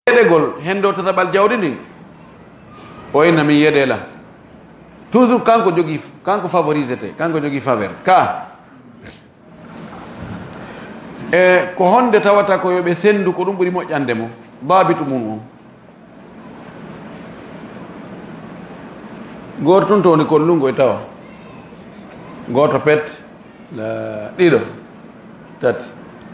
yeɗegol hendo tataɓal jawdi ndin o inna min yeɗela toujours kanko jogi kanko favorisete kanko jogi faveur ka e ko honde tawata ko yoɓe sendu ko ɗum ɓuuri moƴƴande mo babitu mum on goto tun towni kollungo e tawa goto pet ɗiɗo tati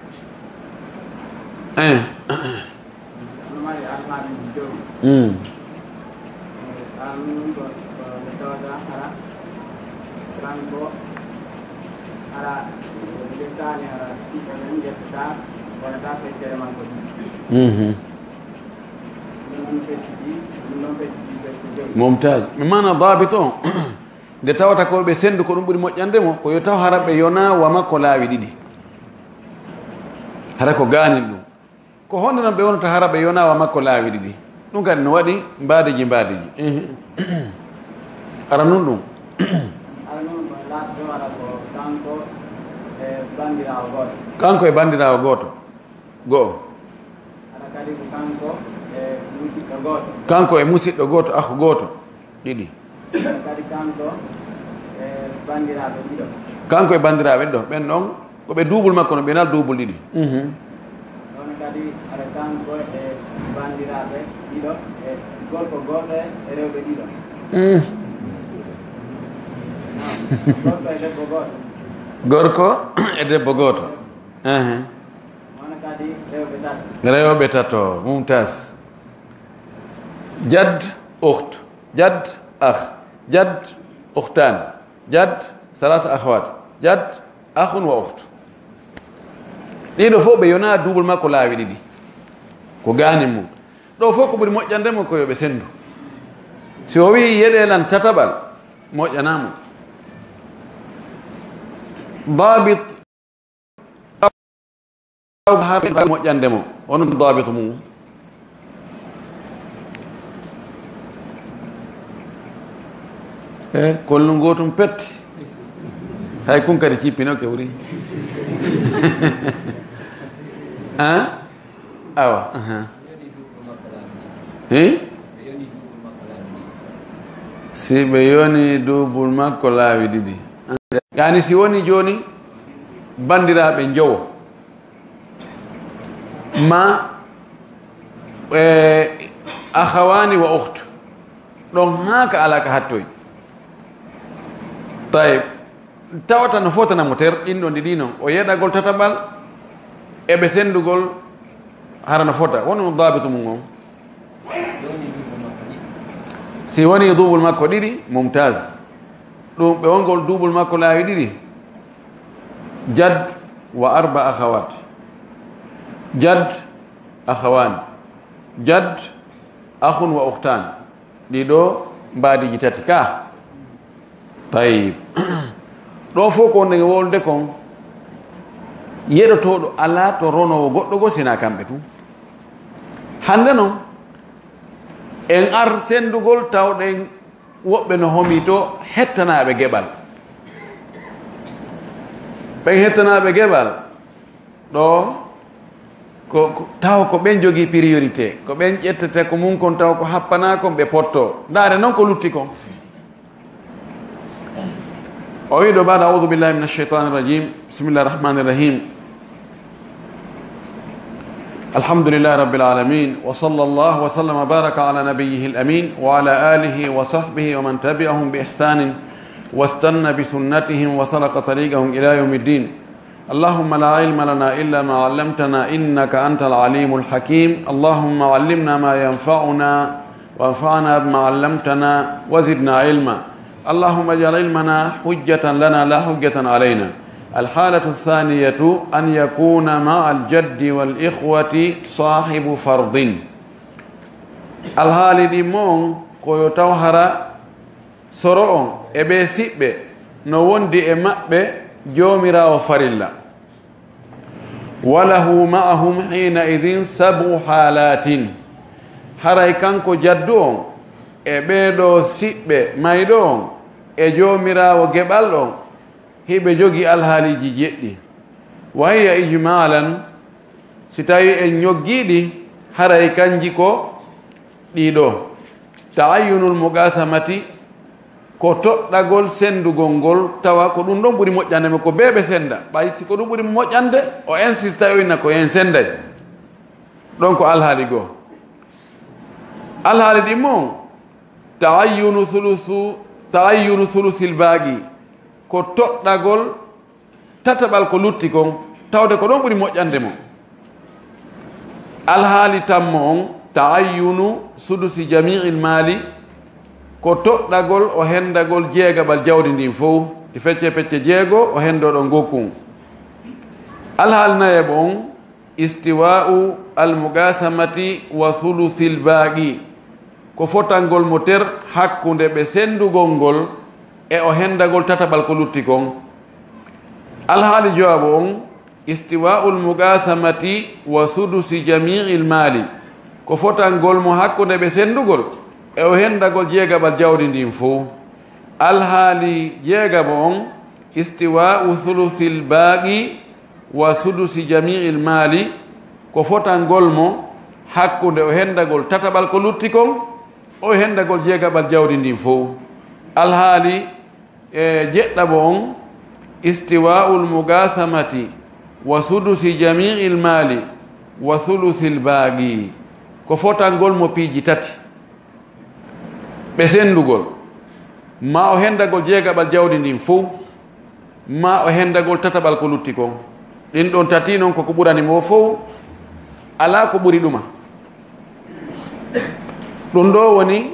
mumtaz mi mana dabit on nde tawata ko ɓe sendu ko ɗum ɓuuri moƴƴande mo ko yo taw hara ɓe yona wa makko laawi ɗiɗi hara ko ganin ɗum ko honde noon ɓe wonata hara ɓe yona wa makko laawi ɗiɗi ɗum kadi no waɗi mbadeji ara nun ɗum kanko e bandirawo goto go'o kanko e musidɗo goto akhu goto ɗiɗi kanko e bandiraɓe ɗo ɓen ɗon ko ɓe duubul makko no ɓe nal duubul ɗiɗi gorko e debbo goto rewɓe tato mumtas jad ukht jad akh jad ukhtan jad salasa akhwat jad akhun wa ukht ɗiɗo fof ɓe yona duubol makko laawi ɗiɗi ko ganin mum ɗo fof ko ɓuri moƴƴande mo ko yoɓe sendu si o wi yeɗelan tataɓal moƴƴanamo dabit moƴƴande mo onon dabitu mum e kollu gotum pet hay kun kadi cippino ke wuri awa si ɓe yoni duubul makko laawi ɗiɗi yani si woni joni bandiraɓe jowo ma akhawani wa ukht ɗon haka ala ka hattoy tayib tawata no fotanamo ter ɗinɗo ndi ɗi noon o yeɗagol tataɓal eɓe sendugol hara no fota woni dabitu mum on si woni duubul makko ɗiɗi mumtaz ɗum ɓe wongol duubul makko laawi ɗiɗi jad wa arba akhawat jad akhawan jad akhun wa ukhtan ɗiɗo mbadiji tati ka tayib ɗo fof ko ndege wolde kon yeɗotoɗo ala to ronowo goɗɗo go sina kamɓe tu hande noon en ar sendugol tawɗen woɓɓe no homi to hettanaɓe geɓal ɓen hettanaɓe geɓal ɗo ko taw ko ɓen jogii priorité ko ɓen ƴettete ko mum kon taw ko happana kon ɓe potto ndaare noon ko lutti kon o wi ɗo baɗa audu billahi min alcheitan irrajim bisimillahi irrahmani irrahim alhamdulillahi rabbil alamin wa sallallahu wa sallam wa baraka ala nabiyyihi al-amin wa ala alihi wa sahbihi wa man tabi'ahum bi ihsanin واستنى بسنتهم وسلك طريقهم إلى يوم الدين اللهم لا علم لنا إلا ما علمتنا إنك أنت العليم الحكيم اللهم علمنا ما ينفعنا وانفعنا بما علمتنا وزدنا علما اللهم اجعل علمنا حجة لنا لا حجة علينا الحالة الثانية أن يكون مع الجد والإخوة صاحب فرض الحالة دي مون كو توهر soro e ɓe siɓɓe no wondi e maɓɓe joomirawo farilla walahu ma'ahum hina idin sabu halatin haray kanko jaddu on e ɓeeɗo siɓɓe mayɗo on e joomirawo geɓal on hiɓe jogi alhaaliji jeɗɗi wa hiya ijmalan si tawi en ñoggiiɗi haray kanji ko ɗiɗo ta'ayyunul mugasamati ko toɗɗagol sendugol ngol tawa ko ɗum ɗon ɓuri moƴƴande me ko beɓe senda ɓay si ko ɗum ɓuri moƴƴande o insista o inna ko en senday ɗon ko alhaali goo alhaali ɗi mo ta'ayyunu sulusil baagi ko toɗɗagol tataɓal ko lutti kon tawde ko ɗon ɓuri moƴƴande mo alhaali tammo on ta'ayyunu sudusi jami'il maali ko toɗɗagol o hendagol jeegaɓal jawdi ndin fof ɗi fecce pecce jeego o hendoɗo gokkun alhaali nayeɓo on istiwa'u almugasamati wa sulusil baaqi ko fotangol mo ter hakkunde ɓe sendugol ngol e o hendagol tataɓal ko lutti kon alhaali jawabo on istiwa'u almugasamati wa sudusi jami'il maali ko fotangol mo hakkunde ɓe sendugol e o hendagol jeegaɓal jawdi ndin fof alhaali jeegabo on istiwa'u sulusil baaqi wa sudusi jami'il maali ko fotangol mo hakkunde o hendagol tataɓal ko lutti kon o hendagol jeegaɓal jawdi ndin fof alhaali jeɗɗabo on istiwa'ul mugasamati wa sudusi jami'il maali wa sulusil baaqi ko fotangol mo piiji tati ɓe sendugol ma o hendagol jeegaɓal jawdi ndin fof ma o hendagol tataɓal ko lutti kon ɗin ɗon tati noon koko ɓuranimo fof ala ko ɓuri ɗuma ɗum ɗo woni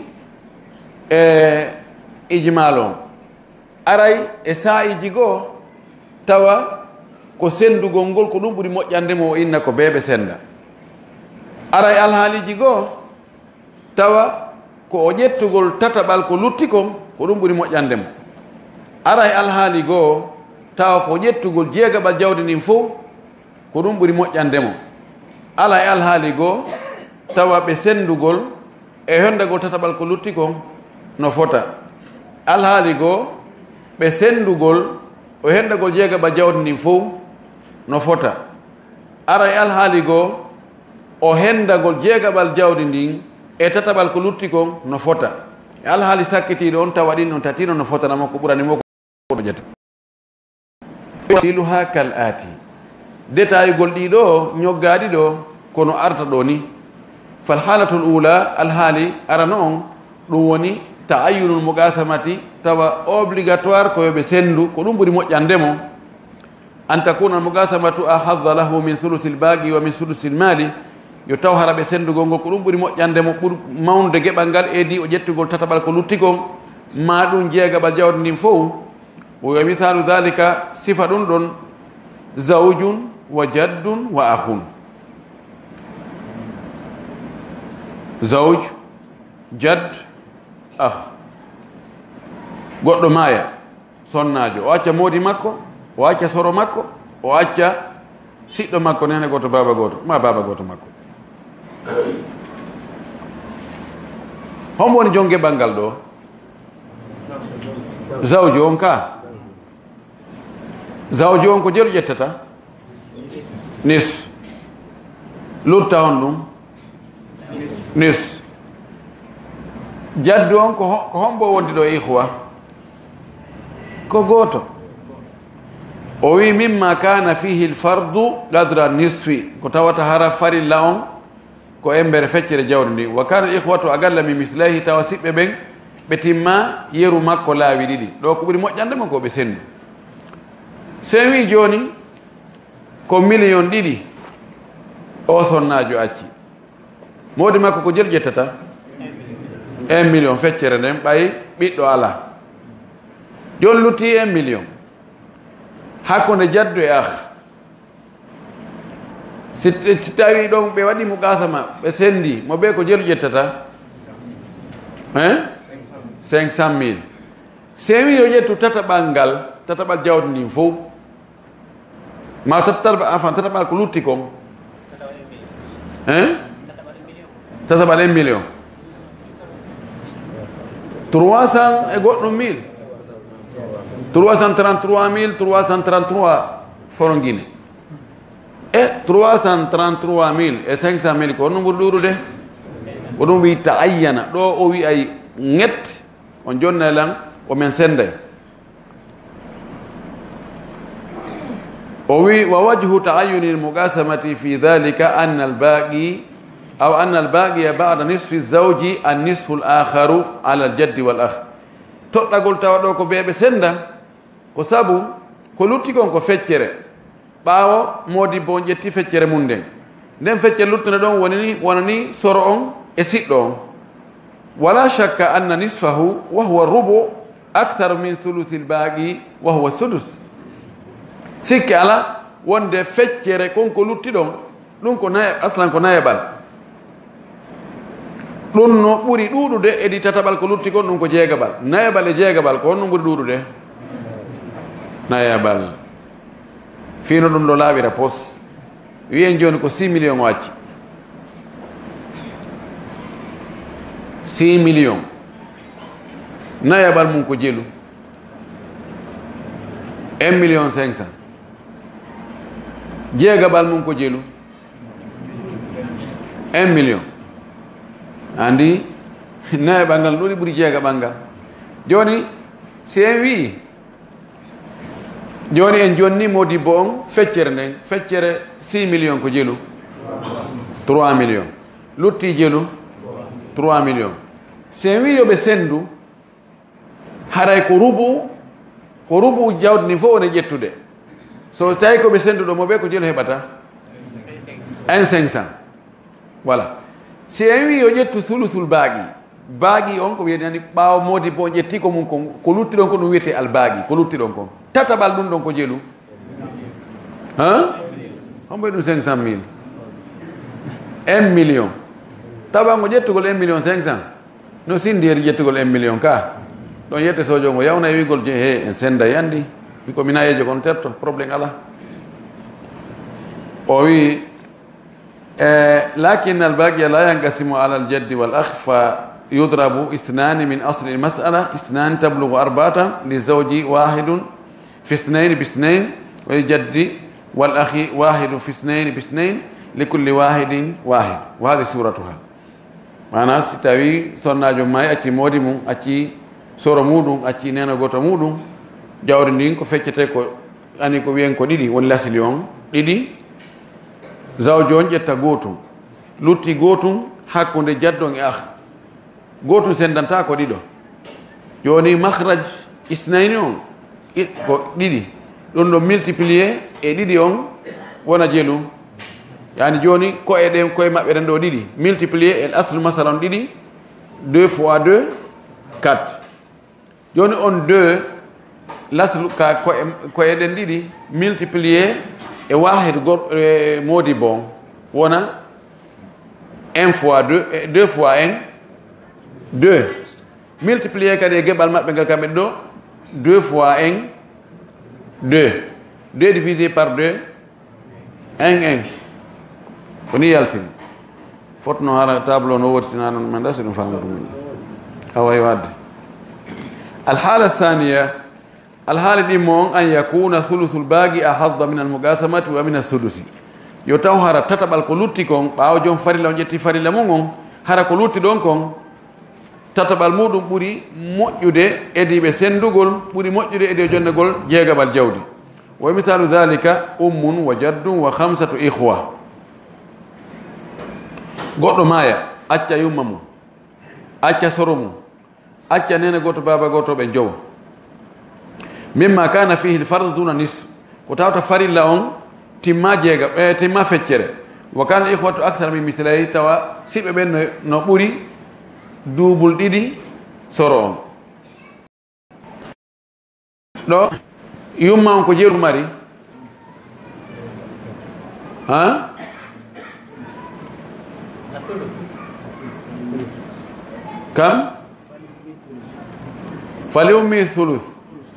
ijmal on aray e sa'iji goo tawa ko sendugol ngol ko ɗum ɓuri moƴƴande mo o inna ko beeɓe senda aray alhaaliji goo tawa ko o ƴettugol tataɓal ko lutti kon ko ɗum ɓuri moƴƴande mo aray alhaali goo tawa ko ƴettugol jeegaɓal jawdi ndin fof ko ɗum ɓuri moƴƴande mo ala e alhaali goo tawa ɓe sendugol e hendagol tataɓal ko lutti kon no fota alhaali goo ɓe sendugol o hendagol jeegaɓal jawdi ndin fof no fota ara e alhaali goo o hendagol jeegaɓal jawdi ndin e tataɓal ko lutti kon no fota e alhaali sakkitiɗo on tawa ɗin ɗon tatino no fotanamo ko ɓuranimo ko ƴetta siluha kal aati détaillugol ɗiɗo ñoggaɗi ɗo kono arta ɗo ni fal halatul ula alhaali arano on ɗum woni ta'ayyunul mugasamati tawa obligatoire ko yoɓe sendu ko ɗum ɓuri moƴƴandemo an takuna almugasamatu ahadda lahu min sulusil baaqi wa min sulusil maali yo taw hara ɓe sendugol ngol ko ɗum ɓuri moƴƴandemo ɓuri mawnude geɓal ngal eedi o ƴettugol tataɓal ko lutti kon ma ɗum jeegaɓal jawdi ndin fof wa mithalu dhalika sifa ɗum ɗon zawjun wa jaddun wa akhun zawj jadd goɗɗo maaya sonnajo o acca moodi makko o acca soro makko o acca siɗɗo makko nene goto baba goto ma baba goto makko hombo woni jongeɓal ngal ɗo zawju on ka zawju on ko jeru ƴettata nis lutta on ɗum nis jaddu on ko hombo wondi ɗo ihwa ko goto o wi mimma kana fihi lfardu qadra nisfi ko tawata hara farilla on ko embere feccere jawdi ndi wa kana ihwatu agalla mi mislayhi tawa siɓɓe ɓen ɓe timma yeru makko laawi ɗiɗi ɗo ko ɓuri moƴƴande mo ko ɓe sendu sen wi joni ko million ɗiɗi o sonnajo acci modi makko ko jeru ƴettata 1 million feccere nden ɓay ɓiɗɗo ala joni lutti 1 million hakkunde jaddu e si tawi ɗon ɓe waɗi mo gasama ɓe sendi mo ɓe ko jeru ƴettata 500 000 sen wi yo ƴettu tataɓal ngal tataɓal jawdi ndin fof ma tataɓal ko lutti kon tataɓal 1 million 300 e goɗɗum 1000 333 333 forongine 333 e 500 ko on ɓuri ɗuɗude ko ɗum wi ta'ayyana ɗo o wi ay ŋet on jonna lan o men senday o wi wa wajhu ta'ayyuni al-muqasamati fi dhalika anna al-baqi aw anna al-baqiya ba'da nisfi az-zawji an-nisfu al-akharu ala al-jaddi wal-akh toɗɗagol tawa ɗo ko ɓeɓe senda ko sabu ko lutti kon ko feccere ɓaawo modibbo on ƴetti feccere mum nden feccere luttune ɗon wonani soro on e siɗɗo on wala shakka anna nisfahu wa huwa rubu akthar min thuluthi al-baqi wa huwa sudus sikke ala wonde feccere konko lutti ɗon ɗum ko aslan ko nayeɓal ɗum no ɓuri ɗuɗude edi tataɓal ko lutti kon ɗum ko jeegaɓal nayeɓal e jeegaɓal ko honno ɓuri ɗuɗude nayeɓal fino ɗum ɗo laaɓira pos wiyen joni ko 6 million o acci 6 million nayeɓal mum ko jelu 1 million 500 jeegaɓal mum ko jelu 1 million andi nayeɓal ngal ɗuɗi ɓuri jeegaɓal ngal joni si en wi joni en jonni modibbo on feccere nden feccere 6 million ko jelu 3 million lutti jelu 3 million si en wi yoɓe sendu haray ko rubu jawdi ni fof woni ƴettude so tawi koɓe senduɗo mo ɓe ko jelu heɓata 1 500 voilà si en wi yo ƴettu sulusul baaqi on ko wiyeteni ɓaawo modibbo on ƴetti ko mum ko lutti ɗon ko ɗum wiyete albaqi ko lutti ɗon kon tataɓal ɗum ɗon ko jelu homboy ɗum 500 000 1 million tawango ƴettugol 1 million 500 no sindi hedi ƴettugol 1 million ka ɗon yette sojo ngo yawna e wigol he en senda yandi wiko mina yejo kono terto probléme ala o wi lakin albaqiya la yanqasimu ala aljaddi wal akh fa yudrabu 2 min asli almas'ala 2 tablughu 4 lizawji 1 في 2 ب2 وللجد والأخ 1 في 2 ب2 لكل واحد واحد وهذه سورتها معناها ستاوي سوناجو ماي أتي مودي مون أتي سورة مودون أتي نانا غوتا مودون جاوري ndin ko feccete ko ani ko wiyen ko ɗiɗi woni lasli on ɗiɗi zawjo on ƴetta gootum lutti gootum hakkunde jaddon e akh gootum sendanta ko ɗiɗo joni makhraj isnayni on ko ɗiɗi ɗum ɗo multiplier e ɗiɗi on wona jelu yani joni ko e ɗen koye maɓɓe ɗen ɗo ɗiɗi multiplier el aslu masalan ɗiɗi 2 fois 2 4 joni on 2 laslu ka koye ɗen ɗiɗi multiplier e wahid modibbo on wona 1 fois 2 2 fois 1 2 multiplier kadi e geɓal maɓɓe ngal kamɓe ɗo 2 fois 1 2 2 divisé par 2 1 koni yaltini fotno hala tableau no worsina noon men dasi ɗum famata ɗum awayi wadde alhala thaniya alhaali ɗimmo on an yakuna thuluthul baaqi ahadda min almuqasamati wa min assudusi yo taw hara tataɓal ko lutti kon ɓaawo joom farilla on ƴetti farilla mum on hara ko lutti ɗon kon tataɓal muɗum ɓuri moƴƴude ediɓe sendugol ɓuri moƴƴude edi jonnegol jeegaɓal jawdi wa misalu dhalika ummun wa jaddun wa 5 ihwa goɗɗo maaya acca yumma mum acca soro mum acca nene goto baba goto ɓe jowo mimma kana fihi lfardu duna nisf ko tawta farilla on timma timma feccere wa kana ihwatu akthar min mithlayi tawa siɓe ɓen no ɓuri duubul ɗiɗi soro on ɗo yumma on ko jeeru mari kam fali ummi thuluth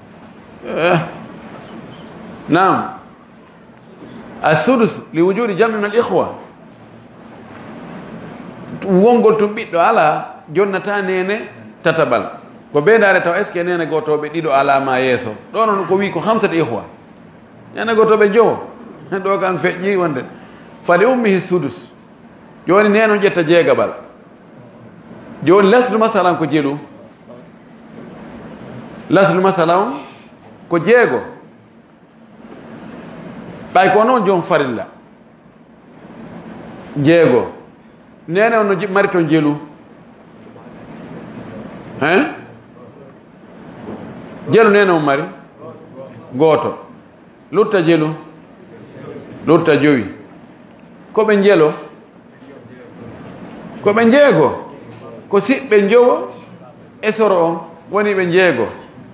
نعم السدس لوجود جمع من الإخوة wongol tum ɓiɗɗo ala jonnata nene tatabal ko ɓeydare taw est ce que nene gotoɓe ɗiɗo ala ma yeeso ɗo noon ko wi ko 5 ihwa nene gotoɓe jowo ɗo kan feƴƴi wonde fali ummihi sudus joni neno ƴetta jeegaɓal joni lesdu masalan ko jelu lesdu masalan ko jeego ɓay ko noon jom farilla jeego nene on no mari toon jelu hein jelu nene on mari gooto lutta jelu lutta jowi koɓe jelo koɓe jeego ko siɓɓe jowo e soro on woni ɓe jeego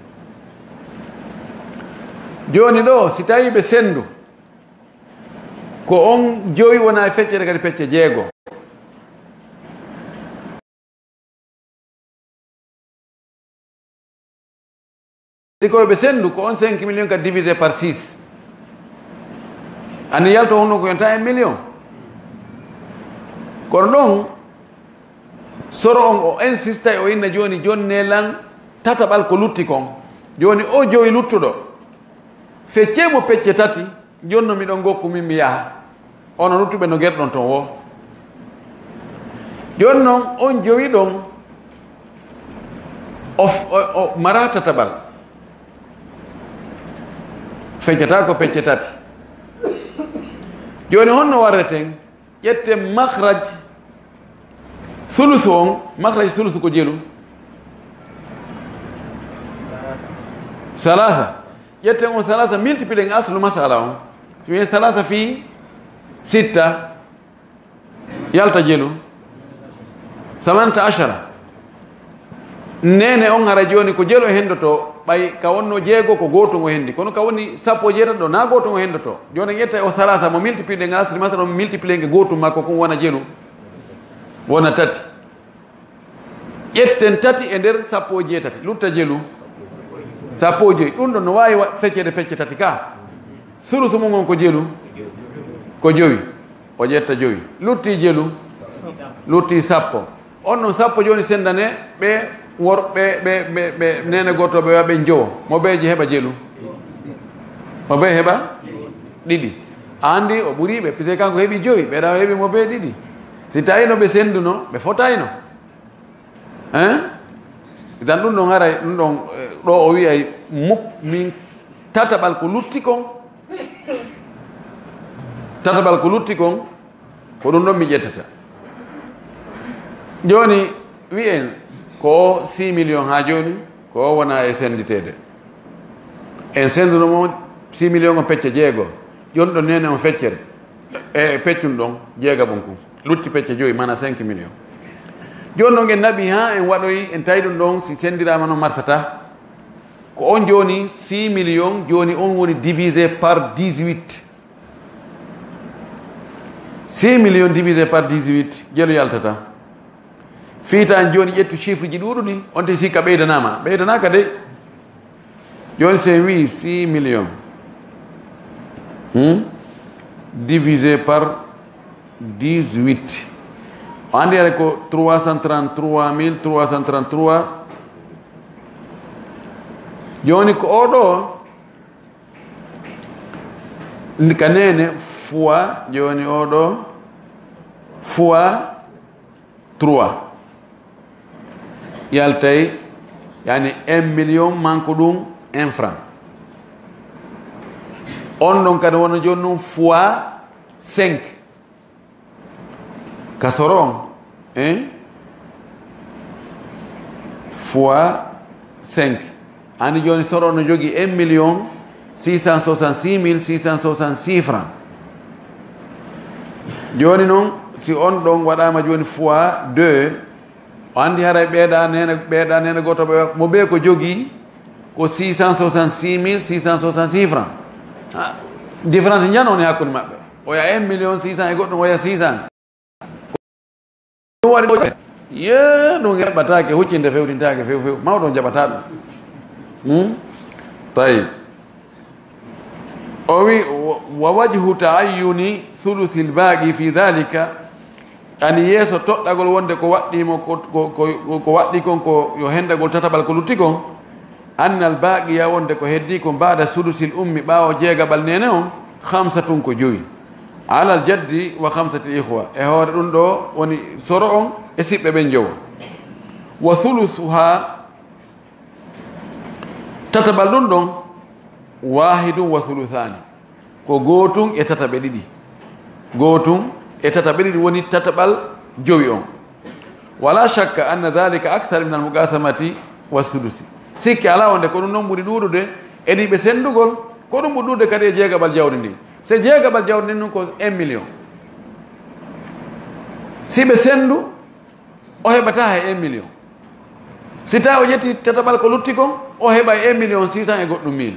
joni ɗo si tawi ɓe sendu ko on jowi wona feccere kadi pecce jeego koye ɓe sendu ko on 5 millions kadi divisé par 6 ani yalto honno ko yonta 1 million kono ɗon soro on o insista o inna joni joni nelan tataɓal ko lutti kon joni o jowi luttuɗo feccemo pecce tati jonno miɗon gokku min mi yaha ono luttuɓe no guerɗon ton wo joni noon on jowi ɗon o mara tataɓal feccata ko pecce tati joni honno warreten ƴette mahraj sulusu on mahraj sulusu ko jelu salasa ƴetten on salasa multiplié aslu masala on so wiye salasa fi sitta yalta jelu 18 nene on hara joni ko jelo hendoto ɓay ka wonno jeego ko goto o hendi kono ka woni sappo jeetati ɗo na goto o hendoto joni ƴetta o salasa mo multiplié ngal asli masala mo multiplié nge gotum makko kon wona jelu wona tati ƴetten tati e nder sappo jeetati lutta jelu sappo joyi ɗum ɗo no wawi feccede pecce tati ka sulusu mum on ko jelu ko jowi o ƴetta jowi lutti jelu lutti sappo on no sappo joni sendane ɓe worɓe ɓe nene gotoɓe waɓe jowo mo ɓeje heɓa jelu mo ɓe heɓa ɗiɗi andi o ɓuuriɓe puisque kanko heeɓi joyi ɓeɗa o heeɓi mo ɓe ɗiɗi si tawino ɓe senduno ɓe fotayno hein dan ɗum ɗon haray ɗum ɗon ɗo o wiyay min tataɓal ko lutti kon tataɓal ko lutti kon ko ɗum ɗon mi ƴettata joni wiyen ko 6 millions ha joni ko wona e senditede en senduno mo 6 millions o pecce jeego joni ɗo nene on feccere e peccum ɗon jeega ɓon kum lutti pecce joyi mana 5 millions joni ɗon en naɓi ha en waɗoyi en tawi ɗum ɗon si sendirama noon marsata ko on joni 6 millions joni on woni divisé par 18 6 millions divisé par 18 jelo yaltata fiitan joni ƴettu chiffre ji ɗuɗuɗi on te sikka ɓeydanaka de joni se wi 6 millions divisé par 18 o andi ara ko 333 joni ko oɗo ka nene fois joni oɗo fois 3 yaltay yani 1 million manque ɗum 1 franc on ɗon kadi wona joni ɗum fois 5 ka soro on fois 5 andi joni soro no jogui 1 million 666 francs joni noon si on ɗon waɗama joni fois 2 o andi haray ɓeeɗa nene goto ɓe mo ɓe ko jogui ko 666 francs différence janoni hakkude maɓɓe oya 1 million 600 e goɗɗum oya 600 ɗum waɗi ye ɗum heɓatake huccinde fewtintake few mawɗo jaɓata ɗum tawi o wi wa wajhu taayyuni thuluthil baaqi fi dhalika ani yeeso toɗɗagol wonde ko waɗɗimo ko waɗɗi kon ko yo hendagol tataɓal ko lutti kon annal baqiya wonde ko heddi ko mbaɗa sulusil ummi ɓaawo jeegaɓal nene on khamsatun ko joyi ala al jaddi wa khamsati ikhwa e hoore ɗum ɗo woni soro on e siɓɓe ɓen jowo wa thulusuha tatabal ɗum ɗon wahidun wa thuluthani ko gotum e tataɓe ɗiɗi gotum e tataɓe ɗiɗi woni tataɓal jowi on wala shakka anna dhalika akthar min al muqasamati wa sulusi sikki ala wonde ko ɗum noon ɓuri ɗuɗude edi ɓe sendugol ko ɗum ɓuri ɗuɗude kadi e jeegaɓal jawdi ndi so jeegaɓal jawdi ndi ɗum ko 1 million si ɓe sendu o heɓata hay 1 million si tawi o ƴetti tataɓal ko lutti kon o heɓa 1 million 600 e goɗɗum mille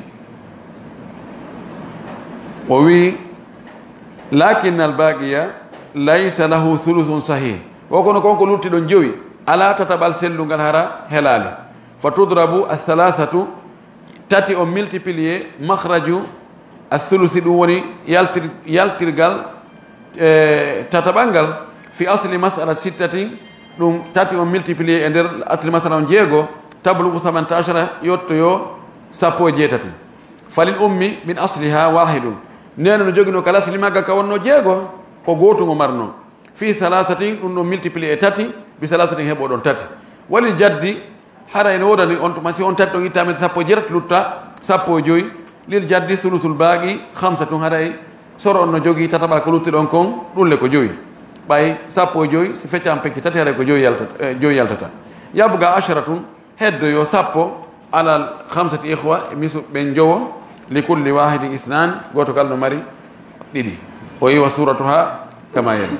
o wi lakin al baqiya laysa lahu thuluthun sahih o kono konko lutti ɗon jowi ala tataɓal sellungal hara helali fa tudrabu athalathatu tati o multiplier makhraju athulusi ɗum woni yaltirgal tataɓal ngal fi asli masala sittati ɗum tati o multiplier e nder asli masala on jeego tablugu 18 yottoyo 17 falil ummi min asliha wahidun nene no jogino kala asli magga ka wonno jeego ko gotum o marno fi thalathatin ɗum ɗo multiplier e tati bi thalathatin heɓo ɗon tati wali jaddi hara ene wodani on tuma si on tati ɗon ittamen 17 lutta 15 lil jaddi sulusul baaqi 5 haray soro on no jogii tataɓal ko lutti ɗon kon ɗulle ko joyi ɓay 15 si feccan pekki tati haray ko joyi yaltata yabuga asharatun heddoyo 10 alal 5 ihwa e misu ɓen jowo li kulli wahidin isnan goto kala no mari ɗiɗi o yiwa suratuha kama yali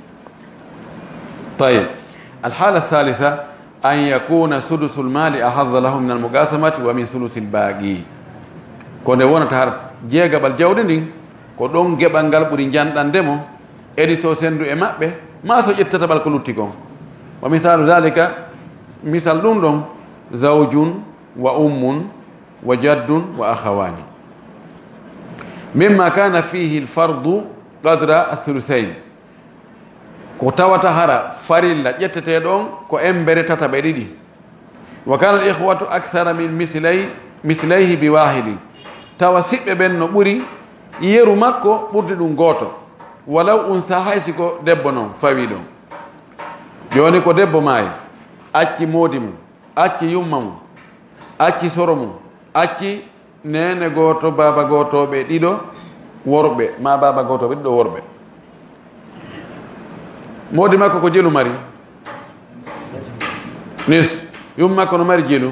طيب الحالة الثالثة أن يكون سدس المال أحظ له من المقاسمة ومن ثلث الباقي كون wona tar jeegabal jawde ndin ko ɗon geɓal ngal ɓuri janɗandemo edi so sendu e maɓɓe ma so ƴettatabal ko lutti kon wa misalu dhalika misal ɗum ɗon zawjun wa ummun wa jaddun wa akhawani mimma kana fihi alfardu qadra athuluthain ko tawata hara farilla ƴettete ɗon ko embere tataɓe ɗiɗi wa kana al ihwatu akthara min mislayhi bi wahidi tawa siɓɓe ɓen no ɓuri yeru makko ɓurdi ɗum gooto walaw unsa haysi ko debbo noon fawi ɗon joni ko debbo maayi acci moodi mum acci yumma mum acci soro mum acci nene gooto baba gootoɓe ɗiɗo worɓe ma baba gootoɓe ɗiɗo worɓe moodi makko ko jelu mari nis yum makko no mari jelu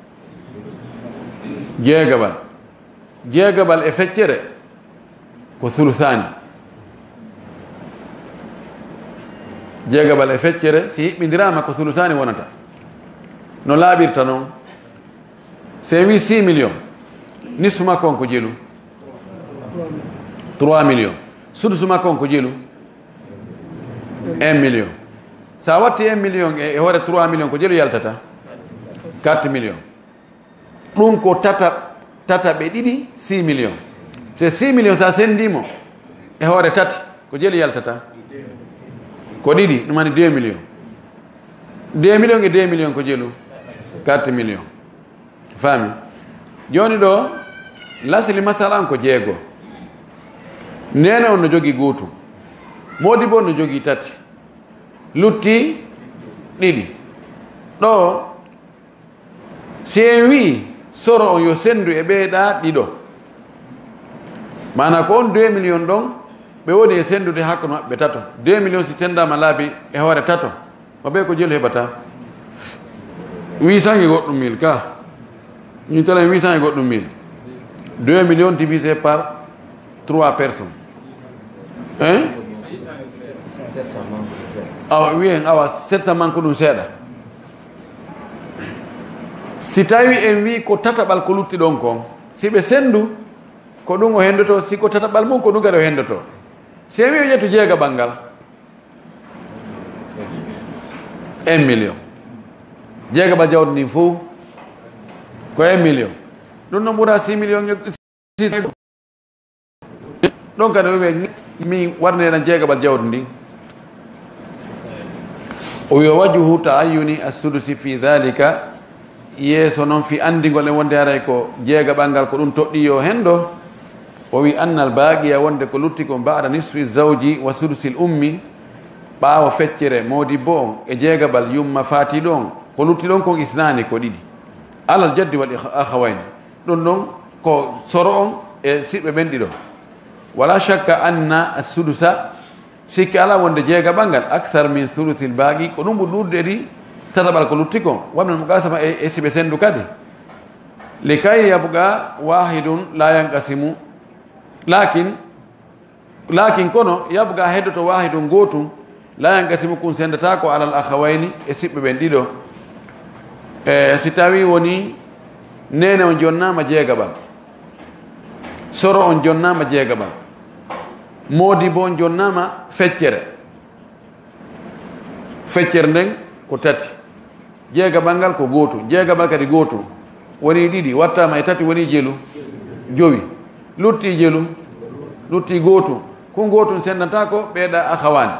jeegabal e feccere ko thuluthani jeegabal e feccere si hiɓɓindirama ko thuluthani wonata no laaɓirta noon se wi 6 millions nisfu makko on ko jelu 3 millions sudusu makko on ko jelu 1 million sa watti 1 million e hoore 3 millions ko jelu yaltata 4 millions ɗum ko tataɓe ɗiɗi 6 millions se 6 millions sa sendimo e hoore tati ko jelu yaltata ko ɗiɗi ɗumani 2 millions 2 millions e 2 millions ko jelu 4 millions faami joni ɗo lasli masalan ko jeego nene on no jogii gootum moodi bo no jogii tati lutti ɗiɗi ɗo si en wi soro on yo sendu e ɓeeɗa ɗiɗo mana ko on 2 millions ɗon ɓe woni e sendude hakkude maɓɓe tato 2 millions si sendama laabi e hoore tato maɓe ko jelu heɓata 800 e goɗɗum mille ka ñu tala 800 e goɗɗum mille 2 millions divisé par 3 personnes hein awa wiyen awa 700 man ko ɗum seeɗa si tawi en wi ko tataɓal ko lutti ɗon kon si ɓe sendu ko ɗum o hendoto si ko tataɓal mum ko ɗum kadi o hendoto si en wi o ƴettu jeegaɓal ngal 1 million jeegaɓal jawdi ndin fof ko 1 million ɗum noon ɓuura 6 million ɗon kadi o wiye min warneɗan jeegaɓal jawdi ndin o wiya wajuhu ta'ayyuni as-sudusi fi dhalika yeeso noon fi andigol e wonde haray ko jeegaɓal ngal ko ɗum toɗɗi yo hen ɗo o wi anna al baqiya wonde ko lutti ko ba'da nisfi zawji wa sudusil ummi ɓaawo feccere modi bo on e jeegabal yumma faatiɗo on ko lutti ɗon kon isnani ko ɗiɗi alal jaddi wal akhawayni ɗum ɗon ko soro on e siɓɓe ɓen ɗiɗo wala shakka anna assudusa sikki ala wonde jeegabal ngal akthar min sulutil baqi ko ɗum ɓuri ɗurde ɗi tataɓal ko lutti kon wamna muqasama e siɓe sendu kadi likay yabga wahidun la yanqasimu lakin kono yabga heddoto wahidun gotum la yanqasimu kun sendata ko alal akhawayni e siɓɓe ɓen ɗiɗo si tawi woni nene on jonnama jeegabal soro on jonnama jeegabal moodi bo on jonnama feccere nden ko tati jeegabal ngal ko gootu jeegabal kadi gootu woni ɗiɗi wattama e tati woni jelu jowi lutti jelu lutti gootu ko gootu sendata ko ɓeeɗa akhawani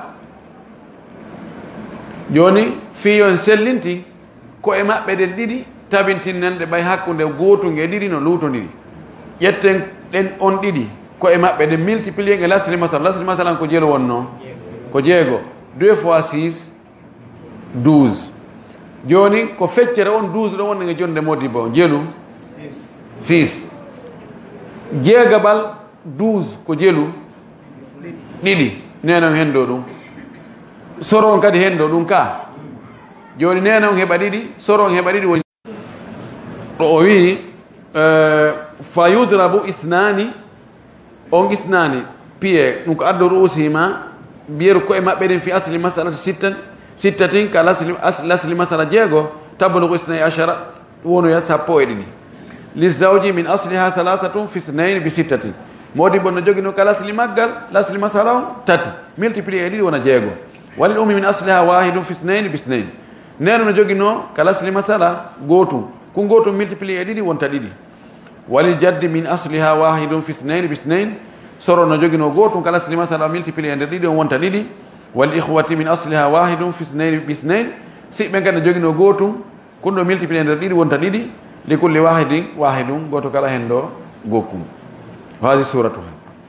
joni fiyon sellinti ko e maɓɓe ɗen ɗiɗi tabintinnen ɗe ɓay hakkude gootu nge ɗiɗi no luutodiri ƴetten ɗen on ɗiɗi ko e maɓɓe ɗe multiplier e lasli masalan ko jelo wonno ko jeego 2 fois 6 12 joni ko feccere on 12 ɗo wonde nge jonde modi bo jelu 6 jeegabal 12 ko jelu ɗiɗi nenon hendo ɗum soro on kadi hendo ɗum ka joni nenon heɓa ɗiɗi soro on heɓa ɗiɗi woni o wi fa yudrabu ithnani on isnani piye ɗum ko addo ruusima mbiyeru koye maɓɓe ɗen fi asli masalati sittatin ka lasli masala jeego tablugu isnai ashara wonoya sappo e ɗiɗi lizawji min asliha thalathatum fi ithnain bi sittatin modi bon no jogino ka lasli maggal lasli masala on tati multiplier e ɗiɗi wona jeego walil ummi min asliha wahidum fi ithnain bi ithnain neno no jogino ka lasli masala gootum ko gootum multiplier e ɗiɗi wonta ɗiɗi walil jaddi min asliha wahidum fi ithnain bi ithnain soro no jogino gootum ka lasli masala multiplier e nder ɗiɗi on wonta ɗiɗi wal ikhwati min asliha wahidum fi ithnain bi ithnain siɓɓe kadi no jogino gootum kun ɗo multiplier e nder ɗiɗi wonta ɗiɗi li kulli wahidum goto kala hen ɗo gokkum hadi suratuha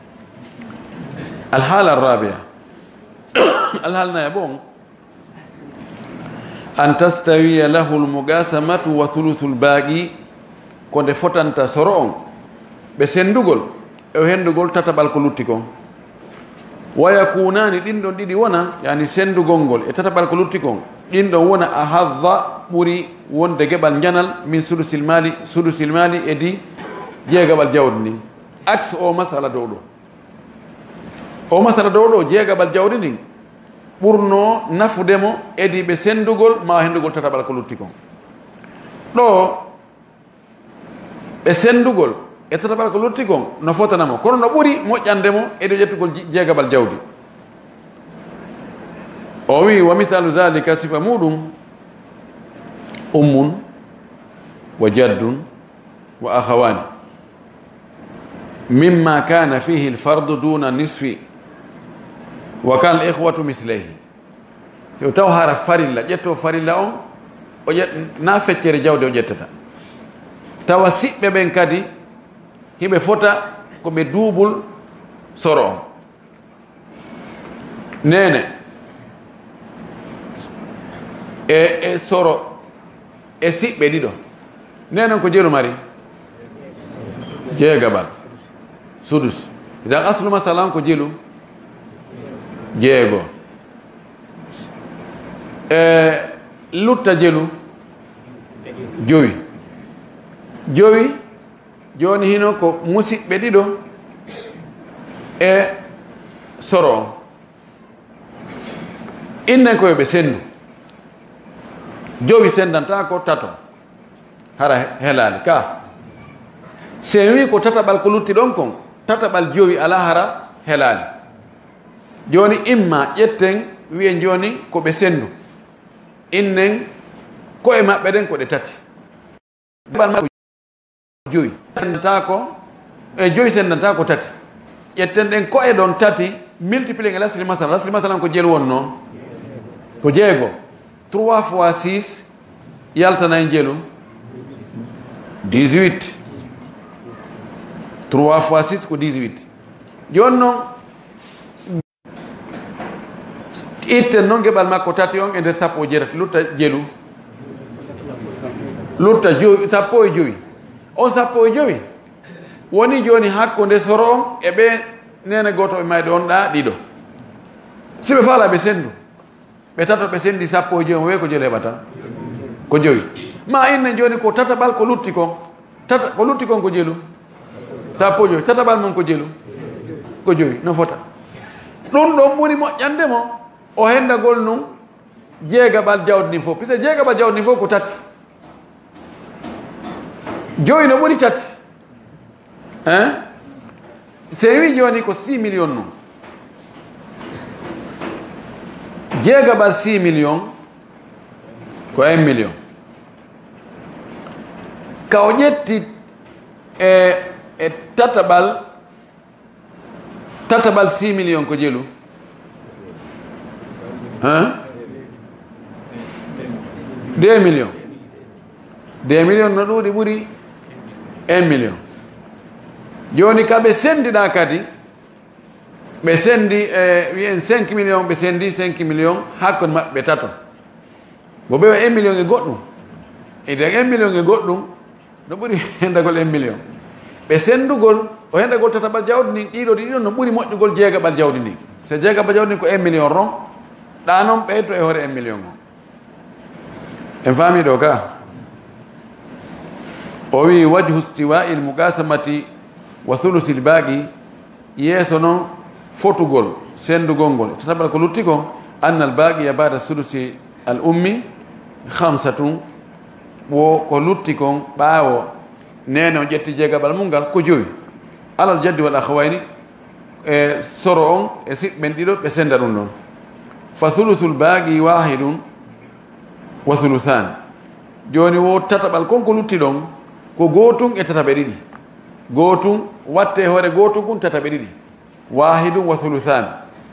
alhala arrabia alhalnaya bon an tastawiya lahu lmugasamatu wa thuluthu lbaqi ko nde fotanta soro on ɓe sendugol e hendugol tataɓal ko lutti kon wa yakunani ɗin ɗon ɗiɗi wona yani sendugol ngol e tataɓal ko lutti kon ɗin ɗon wona a hadda ɓuri wonde geɓal janal min sudusil mali e di jeegaɓal jawdi ndin axe o masala dow ɗo jeegaɓal jawdi ndin ɓurno nafudemo edi ɓe sendugol ma hendugol tataɓal ko lutti kon ɗo ɓe sendugol e tataɓal ko lutti kon no fotanamo kono no ɓuri moƴƴandemo eɗo ƴettugol jeegaɓal jawdi o wi wa mithalu dhalika sifa muɗum ummun wa jaddun wa akhawani mimma kana fihi lfardu duna nisfi wa kana al ikhwatu mithlayhi yo taw hara farilla ƴetto farilla on o na feccere jawde o ƴettata tawa siɓɓe ɓen kadi hiɓe fota ko ɓe duubul soro on nene e soro e siɓɓe ɗiɗo nenon ko jeru mari jeegaɓal sudus idan aslu masalan ko jelu jeego lutta jelu jowi joni hino ko musidɓe ɗiɗo e soro on innen koyo ɓe sendu jowi sendanta ko tato hara helali ka sen wi ko tataɓal ko lutti ɗon kon tataɓal jowi ala hara helali joni imma ƴetten wiyen joni ko ɓe sendu innen ko e maɓɓe ɗen ko ɗe tati joyi sendanta ko joyi sendanta ko tati ƴetten ɗen ko e ɗon tati multiplier e lasli masalan ko jeel wonno ko jeego 3 fois 6 yaltana e jeelu 18 3 fois 6 ko 18 joni noon itten noon geɓal makko tati on e nder 17 lutta jelu lutta 15 on 15 woni joni hakkude soro on e ɓe nene goto ɓe mayɗo on ɗa ɗiɗo si ɓe faala ɓe sendu ɓe tato ɓe sendi 15 on wi ko jelu heɓata ko joyi ma inne joni ko tataɓal ko lutti kon ko lutti kon ko jelu 15 tataɓal mum ko jelu ko joyi no fota ɗum ɗon ɓuri moƴƴande mo o hendagol num jeegaɓal jawdi ndin fof puisque jeegaɓal jawdi ndin fof ko tati joyi no ɓuri tati se wi joni ko 6 million num jeegaɓal 6 million ko 1 million ka o ƴetti e tataɓal 6 million ko jelu 2 million 2 million no ɗuuɗi ɓuri 1 million joni ka ɓe sendiɗa kadi ɓe sendi wiyen 5 million ɓe sendi 5 million hakkude maɓɓe ɓe tato bo ɓe 1 million e goɗɗum ede 1 million e goɗɗum no ɓuri hendagol 1 million ɓe sendugol o hendagol tataɓal jawdi ndin ɗiɗo no ɓuri moƴƴugol jeegaɓal jawdi ndin so jeegaɓal jawdi ndin ko 1 million ron ɗa noon ɓeyto e hoore 1 million o en faami ɗo ka o wi wajhu stiwa'i lmuqasamati wa thulusil baaqi yeeso noon fotugol sendugol ngol tataɓal ko lutti ko anna al baqiya bada sulusi al ummi 5 wo ko lutti kon ɓaawo nene o ƴetti jeegaɓal mum ngal ko joyi alal jaddi wal akhawayni e soro on e siɓɓen ɗiɗo ɓe senda ɗum ɗon fa thulusul baaqi wahidun wa thulusan joni wo tataɓal kon ko lutti ɗon ko gootum e tataɓe ɗiɗi gootum watte hoore gootum kun tataɓe ɗiɗi wahidun wa thulusan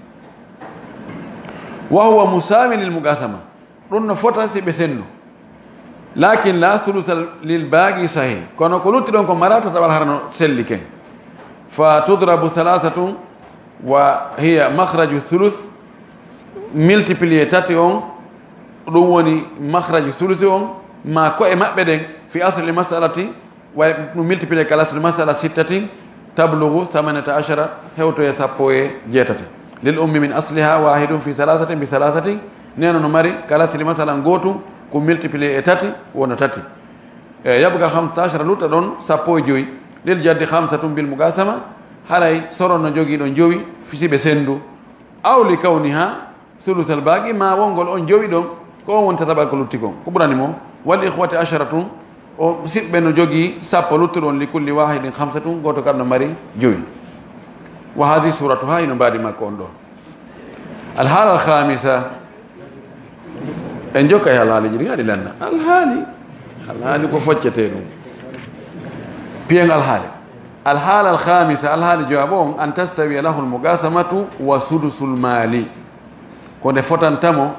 wa huwa musawi lil muqasama ɗum no fota si ɓe sendu lakin la thulusa lil baaqi sahih kono ko lutti ɗon ko mara tataɓal harano selli ken fa tudrabu 3 wa hiya makhraju thuluth multiplier tati on ɗum woni makhraju thulusi on ma ko e maɓɓe ɗen fi asli masalati way ɗum multiplier kala asli masala 6 tablugu 18 hewtoye 17 lil ummi min asliha wahidun fi 3 bi 3 neno no mari kala asli masala gotum ko multiplier e tati wona tati e yabga 15 lutta ɗon 15 lil jaddi 5 bil muqasama haray soron no jogui ɗon jowi fisiɓe sendu awli kawniha sulusal baqi ma wongol on jowi ɗon ko on won tataɓal ko lutti kon ko ɓurani mo wal ihwati 10 o siɓɓe no jogui 10 luttuɗon li kulli wahidin 5 goto kadi no mari joyi wa hadi suratuha ino mbadi makko on ɗo alhaala al khamisa en jokka e alhaaliji ɗi gaɗi lanna alhaali ko foccete ɗum piyen alhaala al khamisa alhaali jawabo on an tastawiya lahu lmuqasamatu wa sudusul maali ko nde fotantamo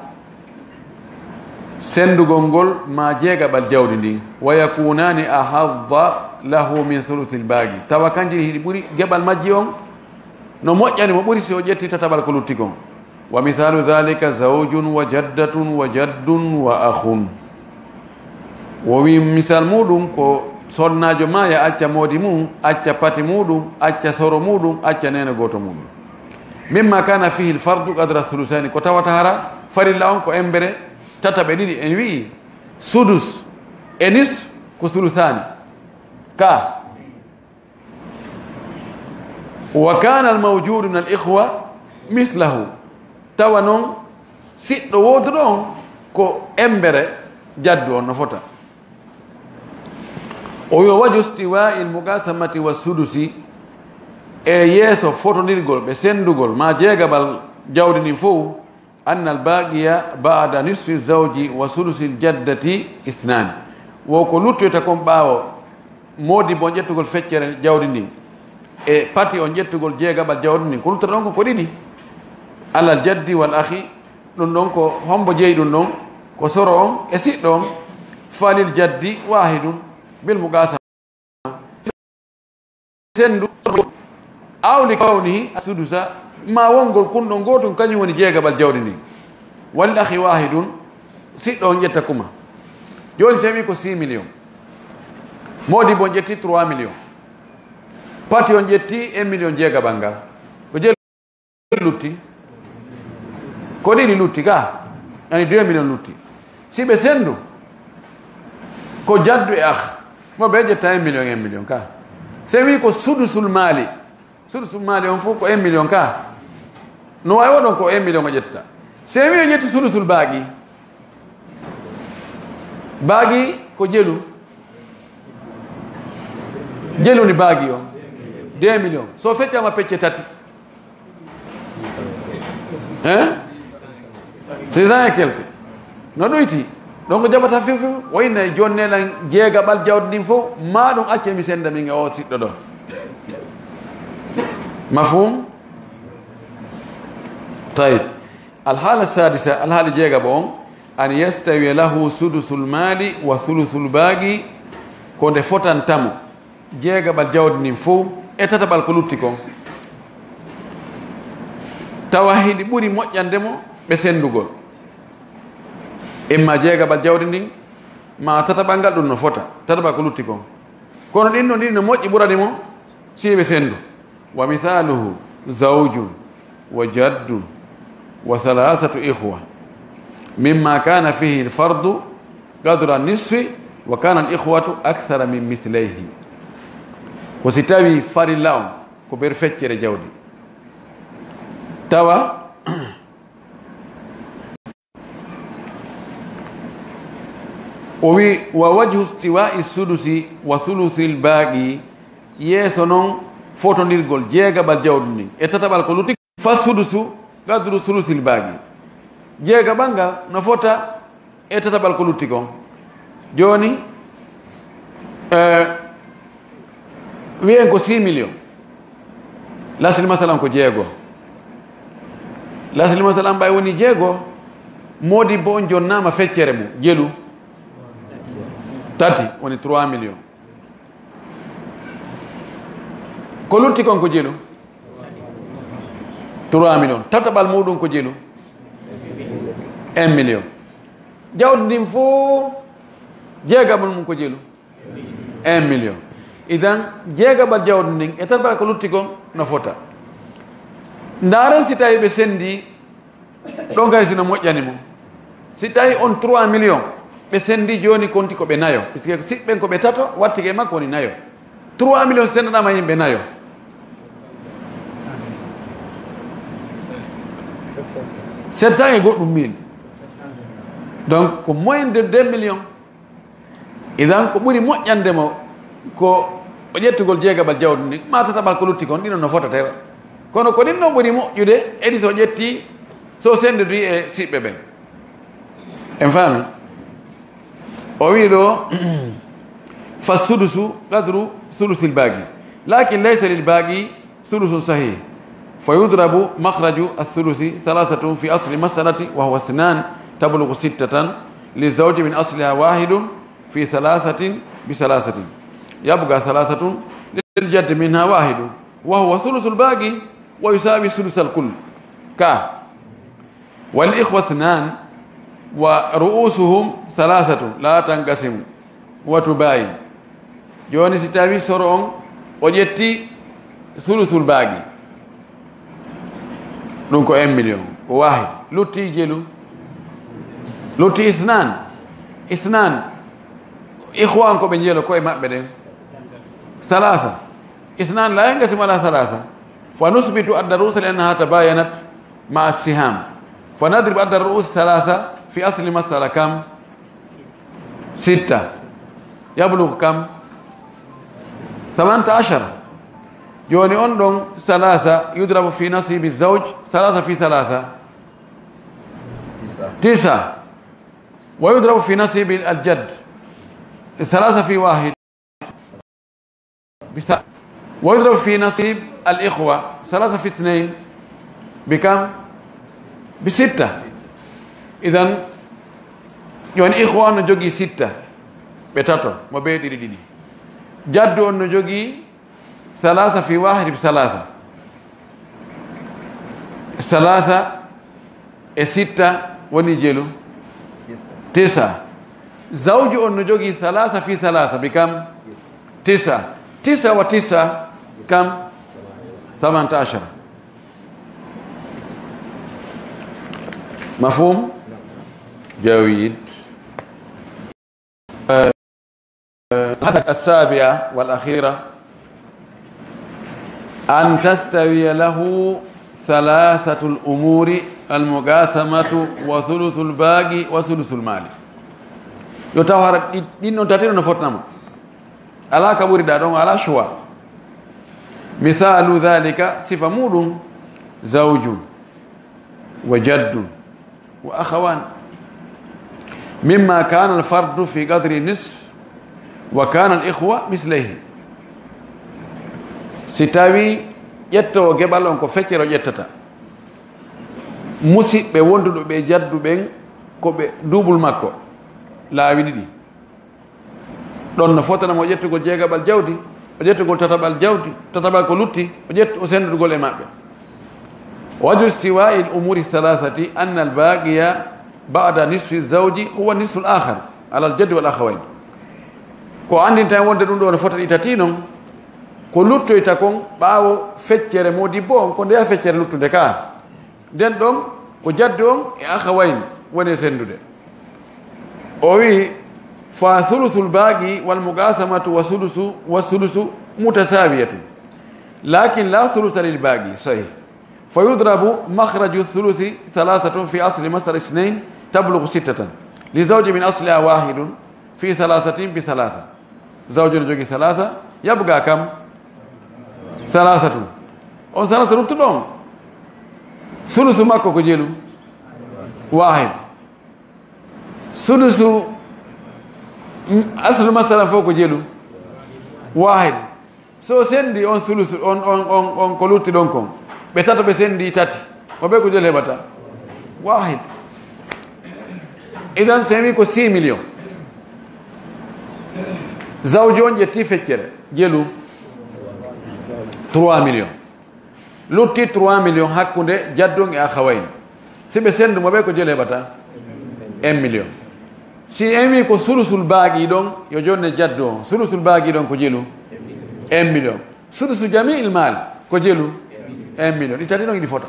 sendugol ngol ma jeegaɓal jawdi ndin wa yakunani ahadda lahu min thuluthil baaqi tawa kanji hiɗi ɓuri geɓal majji on no moƴƴani mo ɓuri si o ƴetti tataɓal ko lutti kon wa mithalu dhalika zawjun wa jaddatun wa jaddun wa akhun wo wi misal muɗum ko sonnajo ma ya acca moodi mum acca pati muɗum acca soro muɗum acca nene goto muɗum mimma kana fihi lfardu qadra thulusani ko tawata hara farilla on ko embere tataɓe ɗiɗi en wi'i sudus e nis ko thulusani ka wa kana almawjudu min al ihwa mislahu tawa noon siɗɗo woduɗo on ko embere jaddu on no fota o yo waju stiwa'i lmuqasamati wa sudusi e yeeso fotodirgol ɓe sendugol ma jeegaɓal jawdi ndin fof anna albaqiya ba'da nisfi zawji wa sudusi ljaddati ithnani wo ko luttoyta kon ɓaawo moodi bo ƴettugol feccere jawdi ndin e pati on ƴettugol jeegaɓal jawdi ndin ko luttata ɗon ko ɗiɗi alal jaddi wal akhi ɗum ɗon ko hombo jeeyi ɗum ɗon ko soro on e siɗɗo on falil jaddi wahidun bil muqasama sendu awli kawnihi sudusa ma wongol kunɗo gotum kañum woni jeegabal jawdi ndi wal akhi wahidun siɗɗo on ƴetta kuma joni so wi ko 6 millions modi bo ƴetti 3 millions pati on ƴetti 1 million jeegabal ngal ko je lutti ko ɗiɗi lutti ka ani 2 millions lutti si ɓe sendu ko jaddu e akh mo ɓe ƴetta 1 million ka so wi ko sudusul mali on fof ko 1 million ka no wawi waɗon ko 1 million o ƴettata so wi o ƴetti sudusul baagi ko jelu ni baagi o 2 millions so feccama pecce tati 600 et quelque no ɗoyti donc jaɓata few wayna jonnelan jeegaɓal jawdi ndin fof ma ɗum acce mi senda min e o siɗɗo ɗon mafhum tayib alhaala sadisa alhaali jeegaɓo on an yastawi lahu sudusul mali wa sulusul baagi ko nde fotantamo jeegaɓal jawdi ndin fof e tataɓal ko lutti kon tawa hiɗi ɓuri moƴƴandemo ɓe sendugol imma jeegaɓal jawdi ndin ma tataɓal ngal ɗum no fota tataɓal ko lutti kon kono ɗinno ndin no moƴƴi ɓurani mo siɓe sendu wa mithaluhu zawjun wa jaddun wa 3 ihwa mimma kana fihi lfardu qadra nisfi wa kana al-ihwatu akthara min mithlayhi ko si tawi farilla on ko ɓer feccere jawdi tawa o wi wa wajhu stiwa'i sudusi wa thuluthi lbaaqi yeeso noon fotondirgol jeegaɓal jawdi ndin e tataɓal ko lutti fa sudusu qadru thuluthi lbaaqi jeegaɓal ngal no fota e tataɓal ko lutti kon joni wiyen ko 6 millions lasli masalan ko jeego lasli masalan ɓay woni jeego modi bo on jonnama feccere mum jelu tati woni 3 millions ko lutti kon ko jelu 3 millions tataɓal muɗum ko jelu 1 million jawdi ndin fof jeegaɓal mum ko jelu 1 million idan jeegaɓal jawdi ndin e tataɓal ko lutti kon no fota ndaren si tawi ɓe sendi ɗon kay sino moƴƴani mum si tawi on 3 millions ɓe sendi joni konti ko ɓe nayo puisque siɓɓen ko ɓe tato wattike makko woni nayo 3 millions sendanama yimɓe nayo 700 e goɗɗum 1000 donc ko moins de 2 millions idan ko ɓuri moƴƴandemo ko o ƴettugol jeegaɓal jawdi ndi ma tataɓal ko lutti kon ɗino no fota tera kono ko ɗin ɗon ɓuri moƴƴude eɗi so ƴetti so sendodi e siɓɓe ɓen en faami o wi ɗo fa sudusu qadru sulusil baaqi lakin laysa lil baaqi sulusun sahih fa yudrabu makhraju athulusi 3 fi asli masalati wa huwa 2 tablugu 6 lizawji min asliha 1 fi 3 bi 3 yabqa 3 liljaddi minha 1 wa huwa sulusul baaqi wa yusawi sulusal kull ka wal ikhwa 2 wa ru'usuhum 3 la tanqasimu wa tubayin joni si tawi soro on o ƴetti sulusul baaqi ɗum ko 1 million ko wahid lutti jelu lutti isnan ikhwan ko ɓe jeelo koye maɓɓe ɗen 3 isnan la yanqasimu ala 3 fa nusbitu addarusa li annaha tabayanat ma assiham fa nadrib adda ru'us 3 في أصل المسألة كم 6 يبلغ كم 18 يوني أندون 3 يضرب في نصيب الزوج 3 في 3 9 ويضرب في نصيب الجد 3 في 1 ويضرب في نصيب الإخوة 3 في 2 بكم ب6 idan joni ihwa on no jogii 6 ɓe tato mo ɓe ɗiɗi jaddu on no jogii ثلاثة في واحد بثلاثة، ثلاثة ستة ونجلو تسعة. زوج النجوغي ثلاثة في ثلاثة بكم؟ تسعة. تسعة وتسعة كم؟ 18. مفهوم؟ جيد. السابعة والأخيرة أن تستوي له ثلاثة الأمور المقاسمة وثلث الباقي وثلث المال. يتوهر إنه تاتينو نفوتنما على كبور دادون على شوا. مثال ذلك صفة مود زوج وجد وأخوان، مما كان الفرد في قدر النصف وكان الإخوة مثله. ستاوي يتو جبالون كو فكرو يتتا musi be wondudo be jaddu ben ko be double makko laawi didi don no fotana mo jettugol jeegabal jawdi o jettugol tatabal jawdi tatabal ko lutti o jettu o sendugol e mabbe. wajhu istiwa'i al-umuri thalathati anna al-baqiya ba'da nisfi az-zawji huwa nisfu al-akhar ala al-jadd wal akhawayn. ko andinta wonde dum do no fotati tati non ko luttoyta kon ɓaawo feccere modibbo on ko ndeya feccere luttude ka nden ɗon ko jaddu on e akhawayni woni sendude. o wi fa thuluthul baqi wal muqasamatu wa sulusu mutasawiyatun lakin la thulutha lil baqi sahih. فيضرب مخرج الثلث ثلاثة في أصل مصدر اثنين تبلغ ستة لزوج من أصلها واحد في ثلاثة بثلاثة. زوج نجوكي ثلاثة يبقى كم؟ ثلاثة. أو ثلاثة نتلون ثلث ماكو كجيلو واحد. ثلث أصل مثلا فوق جيلو واحد. so sendi on ثلث on koluti donkon betato be sendi tati wabe ko jole bata واحد. إذن سيمي كو 6 مليون. زوجون جتي فكر جيلو 3 مليون لوتي 3 مليون hakkunde jaddon e akhawayn sibe sendu mo be ko jole bata 1 million. si emi ko sulusul baagi don yo jonne jaddo sulusul baagi don ko jelu 1 million. sulusu jami'il mal ko jelu 1 million. itati non di foto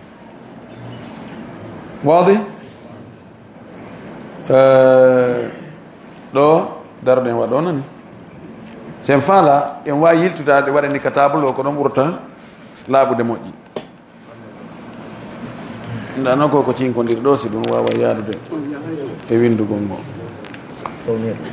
واضح. do darde wadonani sen fala en wa yiltudade wadani ka table ko don burta laabude moƴƴi ndano ko cinkondir ɗo si ɗum wawa yaadude e windugol ngol.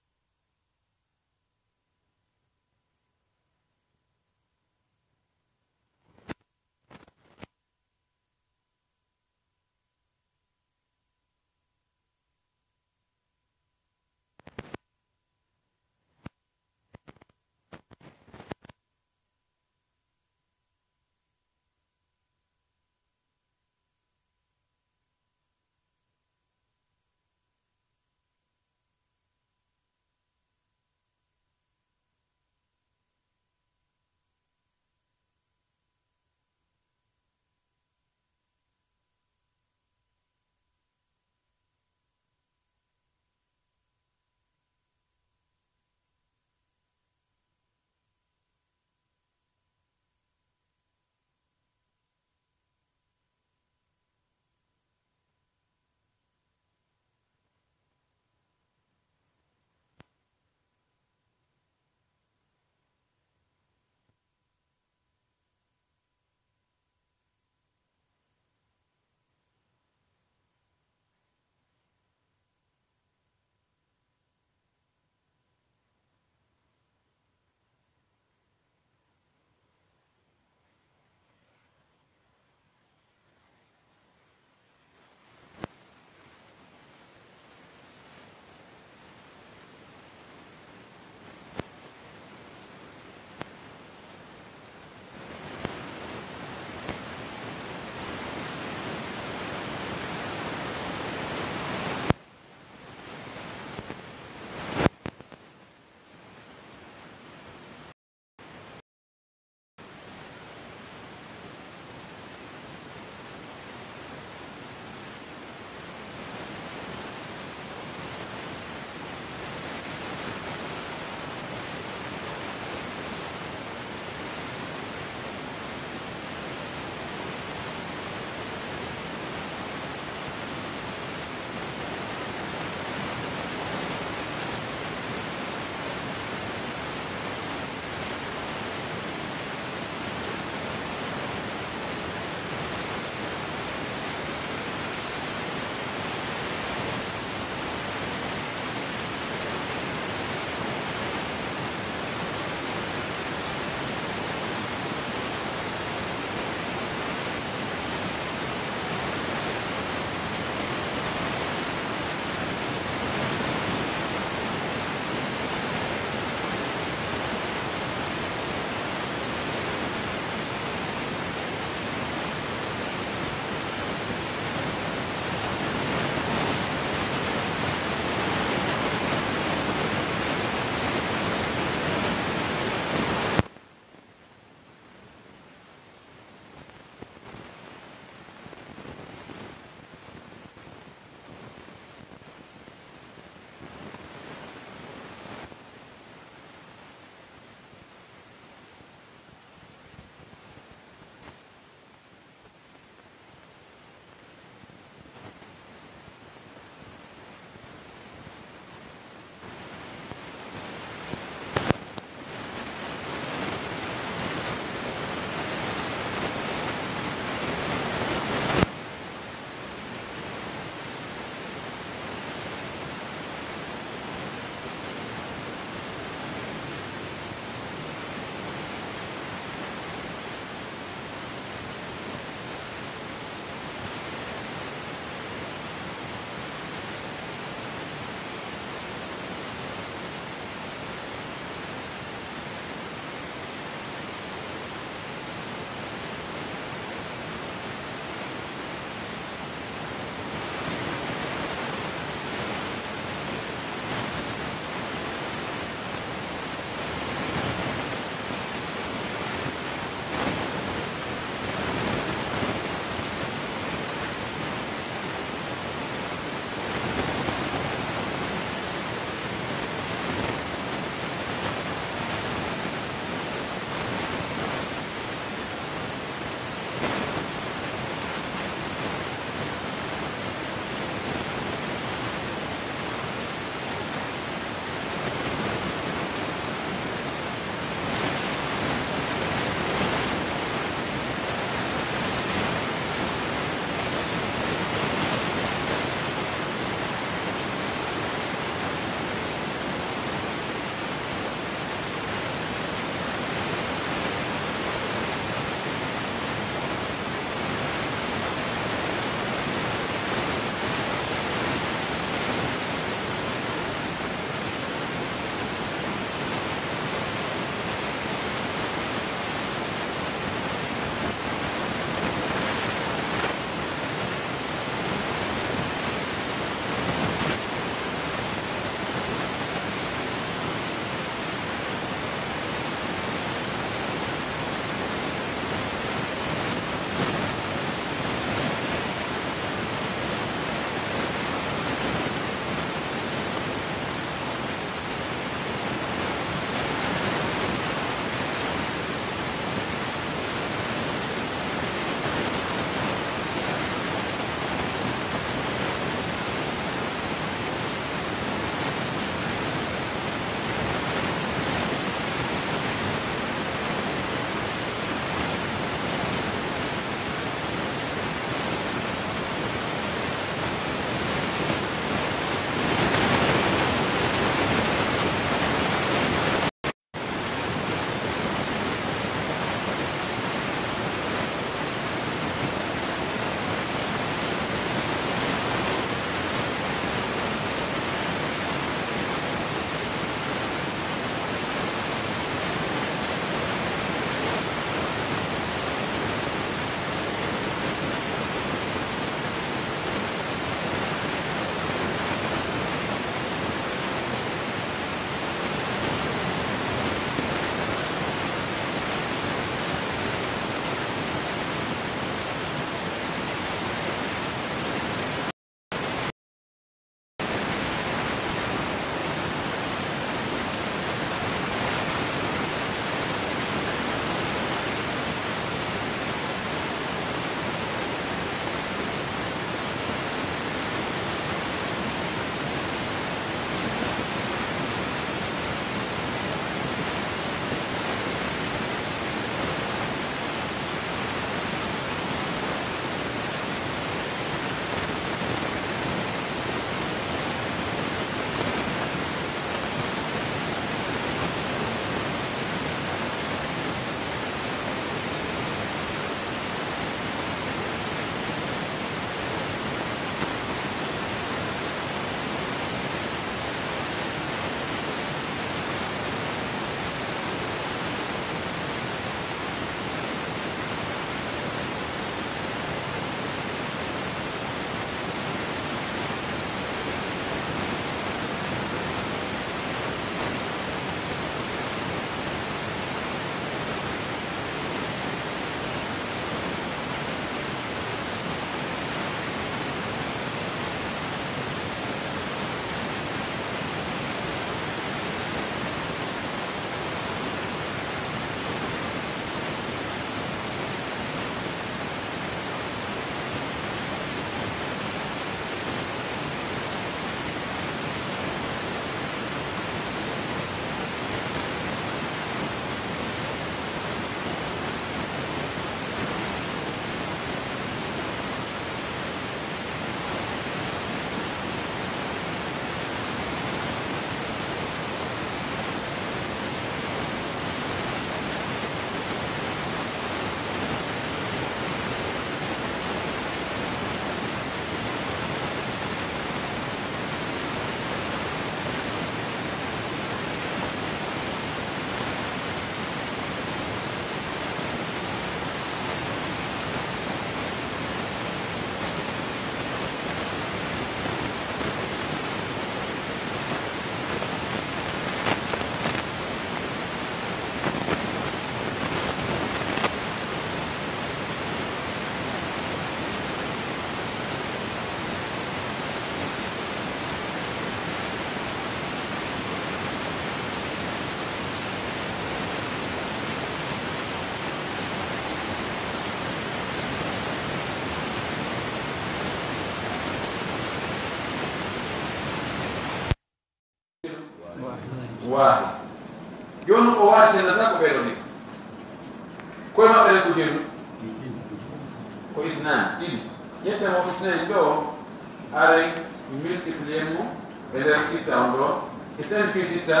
واحد جون واحد سنتك وبيروني كل ما بينك وجيرو واثنان إيه يتم اثنين دو أري ملتبليمو إذا ستة عندو اثنين في ستة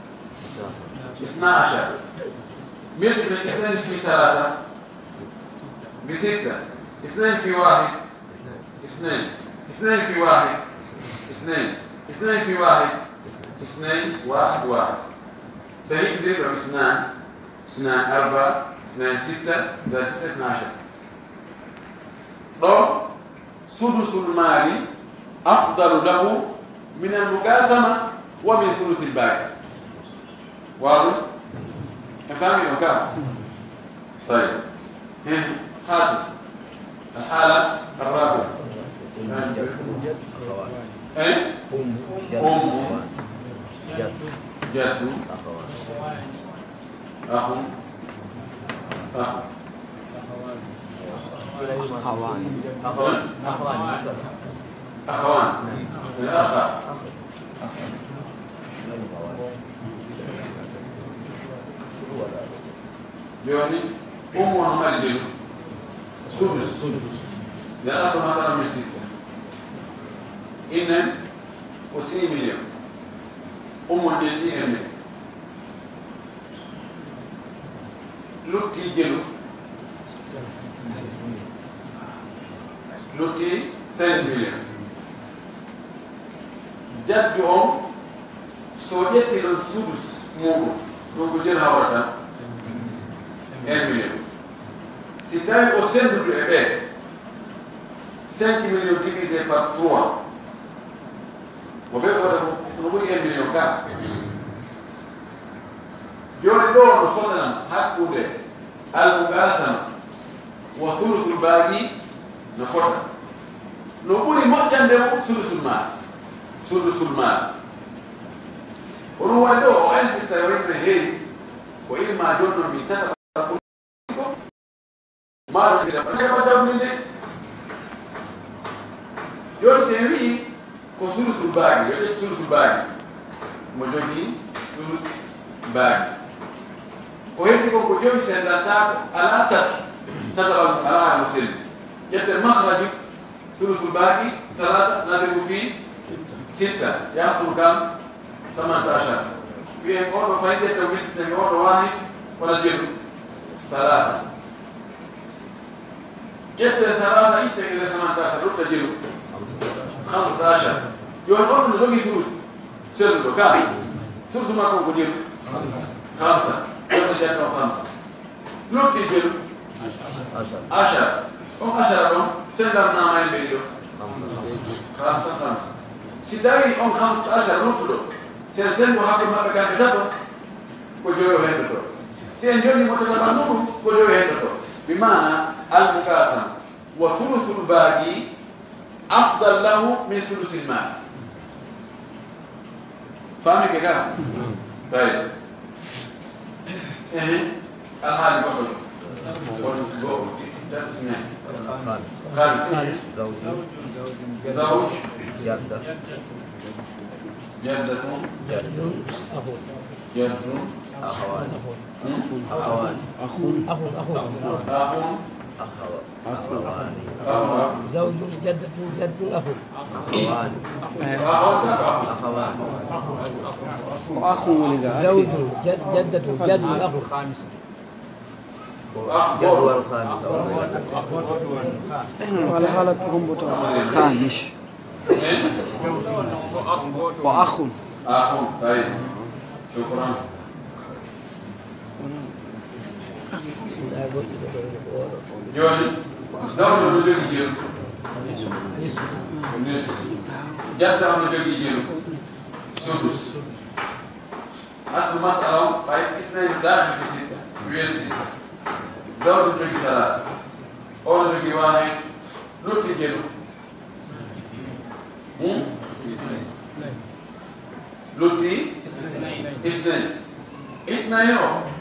12 ملتبل اثنين في ثلاثة بستة اثنين في واحد اثنين اثنين في واحد اثنين اثنين في واحد اثنين واحد واحد سيقدر اثنان اثنان أربعة اثنان ستة ذا ستة 12 لو سدس المال أفضل له من المقاسمة ومن ثلث الباقي واضح؟ فاهمين وكام؟ طيب هاتوا الحالة الرابعة أي؟ جد أخ أخوان الأخ يعني وعمال جلو سدس لا أصل مثلا من 6 إن وسنين مليون الجلدي أمي لوتي جلو لوتي 5 مليون جد سوجتي للسدس موجود موجودين هوردا 1 مليون ستاي au centre du Québec 5 millions divisé par 3 vous pouvez voir nous 1 million 4 joni do no sonnan hakkude al-muqasama wa thuluthul baqi no fota no buri moƴƴande mo sulusul mal ono woni do o insiste wayde heewi ko ilma jonno mi tata maaro ila ba damninde joni se wi ko sulusul baqi yo sulusul baqi mo jogi sulus baqi ko hetti ko jogi sendata ala تضرب على المسلم جد المخرج ثلث الباقي 3 نضرب فيه 6 يحصل كم 18 في قول فائدة توجيه نقول واحد ونجيب 3 جد 3 انت الى 18 تجيب 15 يوم قلنا نجيب فلوس سلو كام ثلث ما كون كجيب 5 يوم جد 5 لو تجيب 10 10 سندرنا ما يبيلو 5 سيداري 15 روتلو سيرسل وهاكم ما كان كتابه كجيو هندو سينجوني متتبنو كجيو هندو بمعنى المقاسم وثلث الباقي أفضل له من ثلث المال فاهمك يا كلام طيب الحال بقول خالص زوج جدة أخوان زوج جدة جد أخ وأخ ولد زوج جدة جد أخ جدول الخامس وعلى حالة هم خامس وأخ طيب شكرا جوني زوج الرجل يجيله نصف جدة الرجل يجيله سدس أصل المسألة طيب 2 داخل في 6 وين 6 زوج الرجل 3 أول الرجل 1 لوت يجيله لوتي 2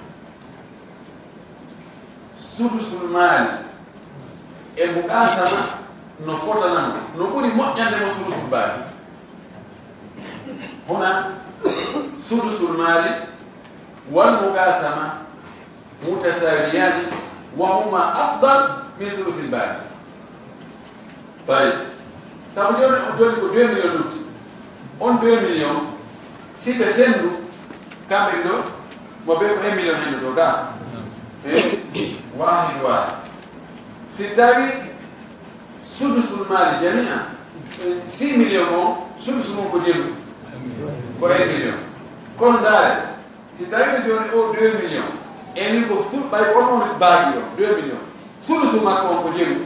سدس المال المقاسمة نفوتنا نقول مؤجل سدس الباقي هنا سدس المال والمقاسمة متساويان وهما أفضل من ثلث الباقي. طيب سأقول لكم 2 مليون نوت on 2 مليون si ɓe sendu kamɓe ɗo mo ɓe ko 1 million hende to ga wahid wahid si tawi sudusul mali jamia 6 million o sudus mum ko jelu ko 1 million kono ndaare si tawi ɓe joni o 2 million eni ko ɓay on on baagi o 2 million sudusu makko on ko jelu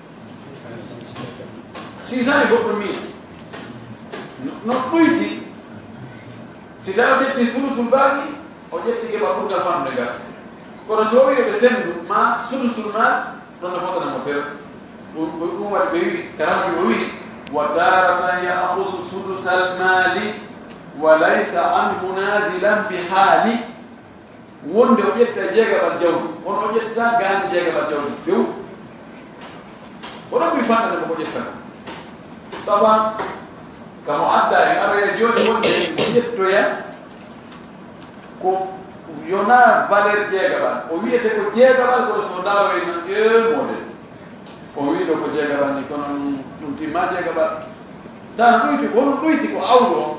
600 e goɗɗo mil no ɗoyti si tawi o ƴetti sudusul baagi o ƴetti keɓa ɓurgal famde gal kono so wi ɓe sendu ma sudusul mal ɗon no fotanamo fere ɗum waɗi ɓe wi karaɓe o wi wa taratan yaahudu sudusal mali wa laysa anhu nazilan bi haali wonde o ƴetta jeegaɓal jawdi kono o ƴettata gaani jeegaɓal jawdi few oɗon ɓuri famɗade koko ƴettata tawa kamo adda en araya joni wonde o ƴettoya ko yona valeur jeegaɓal o wiyete ko jeegaɓal kono so ndawayna model o wiɗo ko jeegaɓal ni kono ɗum timma jeegaɓal tan ɗoyti hono ɗoyti ko awɗo o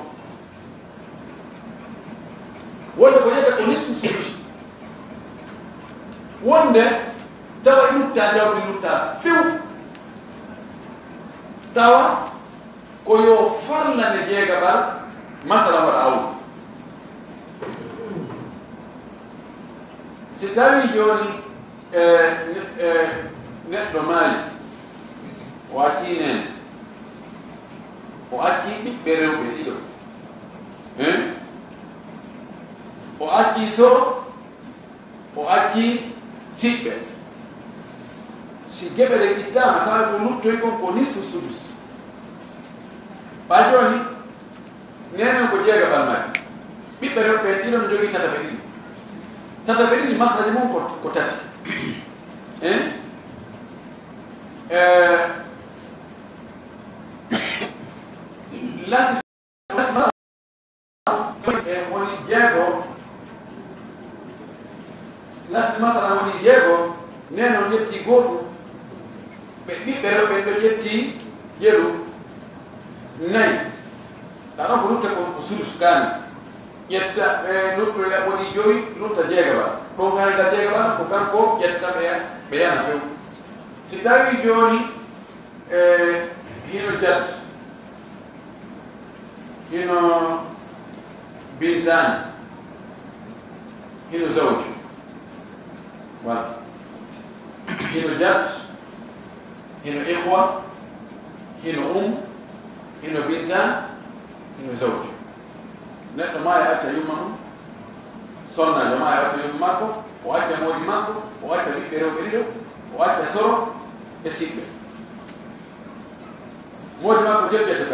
wonde ko yetta ko nissu sudus wonde tawa e lutta jawdi lutta few tawa ko yo farlane jeegaɓal masala waɗa awɗo si tawi joni neɗɗo maayi o acci nene o acci ɓiɓɓe rewɓe ɗiɗo o acci soro o acci siɓɓe si geɓe ɗe ittama tawa ko luttoy kon ko nisfu sudus ɓa joni nenen ko jeegaɓal maayi ɓiɓɓe rewɓe ɗiɗo no jogui tataɓe ɗiɗi tataɓe ɗiɗi maslaji mum ko tati lasi woni jeego lasi masala woni jeego neno ƴetti gooto ɓe ɓiɓɓe rewɓe ɗo ƴetti jeeɗu nayi ɗaɗon ko lutta ko sudus kaani ƴetta ɓe luttoya woni joyi lutta jeegaɓal ɗon hayga jeegaɓal ko kanko ƴettata ɓe yana few si tawi joni hino jat hino bintani hino zawju voilà hino jat hino ihwa hino hino bintan hino zawju neɗɗo ma e acca yumma mum sonnajo ma e acca yumma makko o acca moodi makko o acca ɓiɓɓe rewɓe ɗiɗo o acca soro e siɓɓe moodi makko jeɓƴetata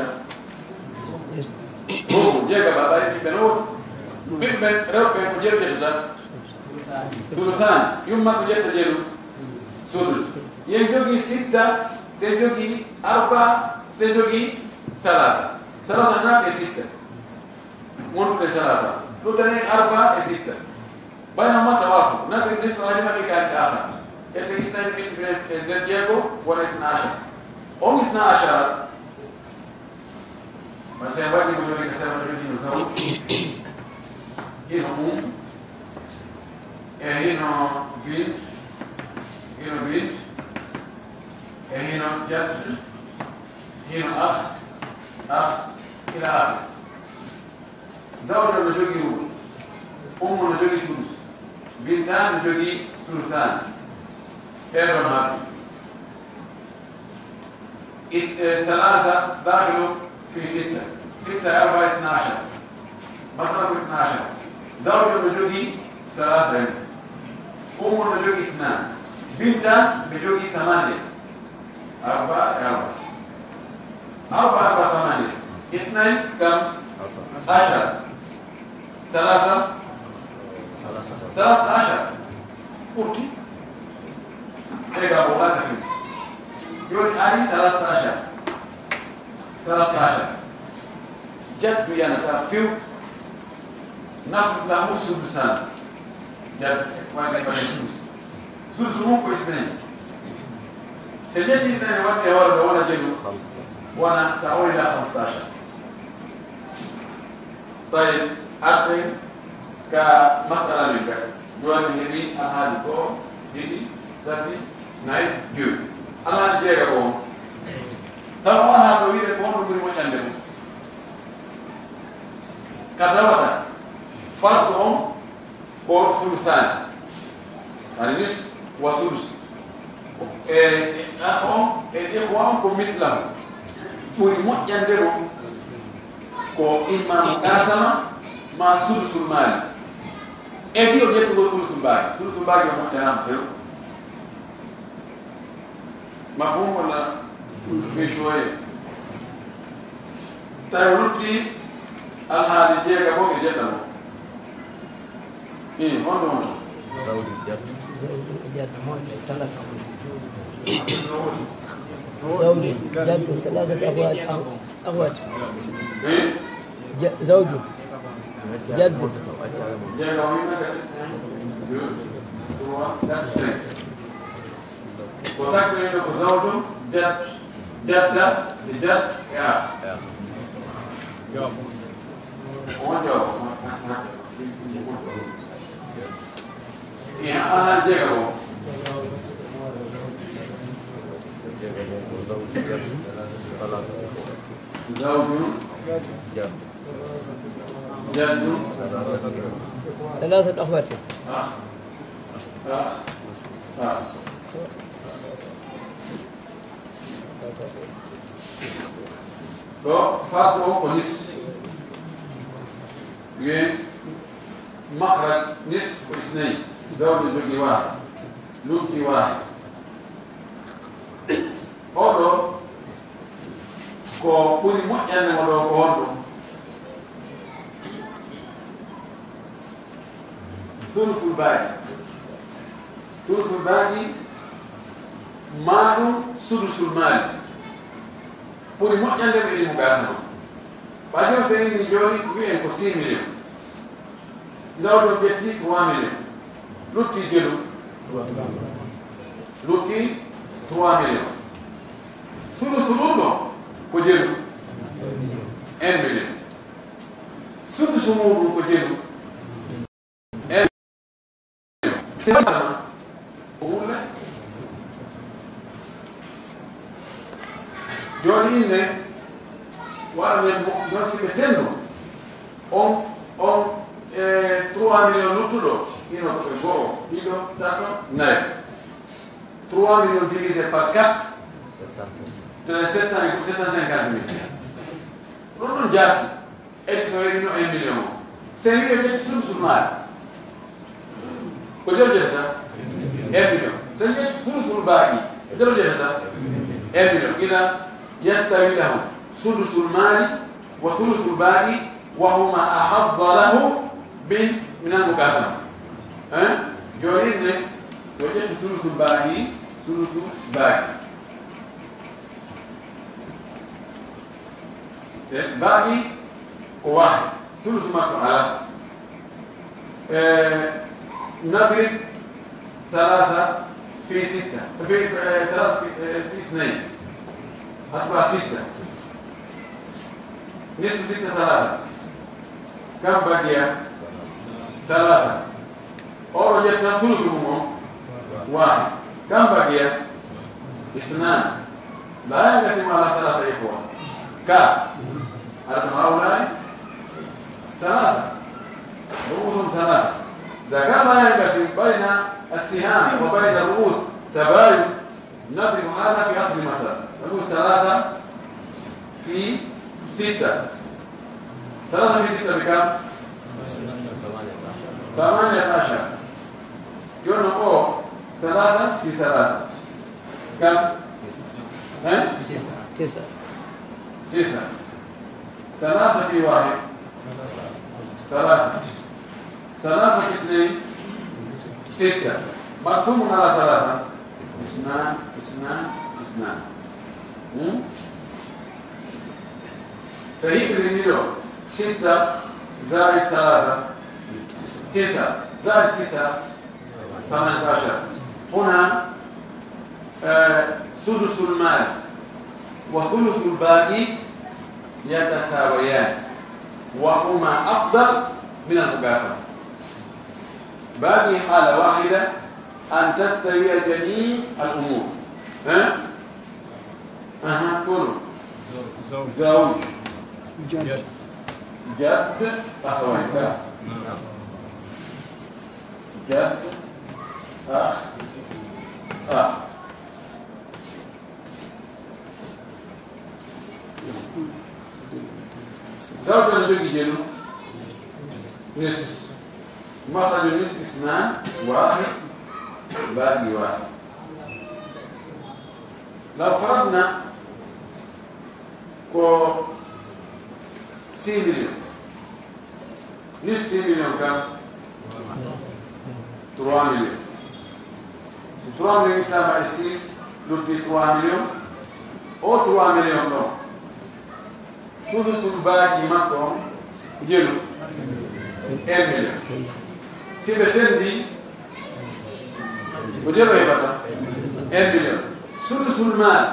goto jeegaɓa ɓay ɓiɓɓe no woɗi ɓiɓɓe rewɓe ko jeɓƴetata sulusani yummakko ƴetta jeeɗu sudus yen jogii sitta ɓe jogii arba ɓe jogii salasa naat e sitta wontuɓe salasa ɗutani arba e sitta baynahuma tawafu nadri nisfa hadima fi kaani ahar ete isnani multiplié e nder jeego wona isna achar on isna achar man sen waɗi mo joni ko sewa jogino saw hino e hino bint e hino jat hino akh ila akhir zawja no jogii ruɓo ummu no jogii sudus bintan no jogii sulusan ɓeɗon haɓɓi ثلاثة داخل في ستة أربعة 12 مطلق 12 زوج بجوجي 3 أم بجوجي 2 بنت بجوجي 8 4 8 2 كم 10 3 13 قلت ايه ده والله تفهم يقول علي 13 جد يعني تفيو نفرض له سدسان جد واحد يبقى سدس ممكن اثنين سجلت اثنين ودي ورد وانا جلو وانا تعود الى 15. طيب أعطي كمسألة منك جوان هذه أهل كو هذه تاتي نايت جو أهل جيرو طبعا هذا ويدا كون من وجهه كذا فرقهم هو ثلثان يعني نصف وثلث أخوهم الإخوان كمثلهم ولمؤجندهم كو إما مقاسمة مع ثلث المال أبي أجيب له ثلث الباقي ومحترم خير مفهوم ولا في شوية تقولتي الحال جيك أبوك جدا إيه هون زوجي جد ثلاثة أخوات إيه زوجي جد وذكر انه زوج جد جدة لجد يا وجو يا اهل جيرو زوج جد ثلاثة أخوات فاطمة ونصف مخرج نصف واثنين زوج لوكي واحد لوكي واحد هذا كو كوني مؤمن ولا كون ثلث الباقي مال سدس المال pour mo ñande be ni mugasano ba do sey ni joni wi ko 6 millions ndaw do betti 3 millions lutti jelu lutti 3 millions sulu ko jelu 1 million sulu ko jelu 1 million joni ne wala men non si besendo on 3 millions lutudo ino ko go ido dato nay 3 millions divisé par 4 750 000 non jasi et so ino 1 million c'est une sur mal ko jojeta 1 million c'est sur bagi jojeta 1 million ina يستوي له ثلث المال وثلث الباقي وهما أحظ له من المقاسمة جورين وجدت ثلث الباقي باقي واحد ثلث ما على نضرب 3 في 6 في 3 في 2 أصبح 6 نصف 6 3 كم بقي 3 أو وجدت ثلثهم 1 كم بقي 2 لا ينقسم على 3 إخوة هؤلاء 3 رؤوس 3 إذا كان لا ينقسم بين السهام وبين الرؤوس تباين نضرب هذا في أصل المسألة نقول 3 في 6 3 في 6 بكم؟ 18 يقولون أو 3 في 3 كم؟ 9 3 في 1 3 3 في 2 6 مقسوم على 3 2 فهي بالمليون 6 زائد 3 9 زائد 9 18. هنا سدس المال وثلث الباقي يتساويان وهما أفضل من المقاسمة. باقي حالة واحدة أن تستوي جميع الأمور. قولوا زوج جد أخوان جد أخ زوج الذي جنو نصف مخرج النصف 2 1 باقي 1. لو فرضنا كو 6 مليون نصف 6 مليون كم 3 مليون 3 مليون تابع 6 لوتي 3 مليون او 3 مليون لو ثلث الباقي مكم جلو 1 مليون سيبه سندي وجلو يبقى 1 مليون ثلث المال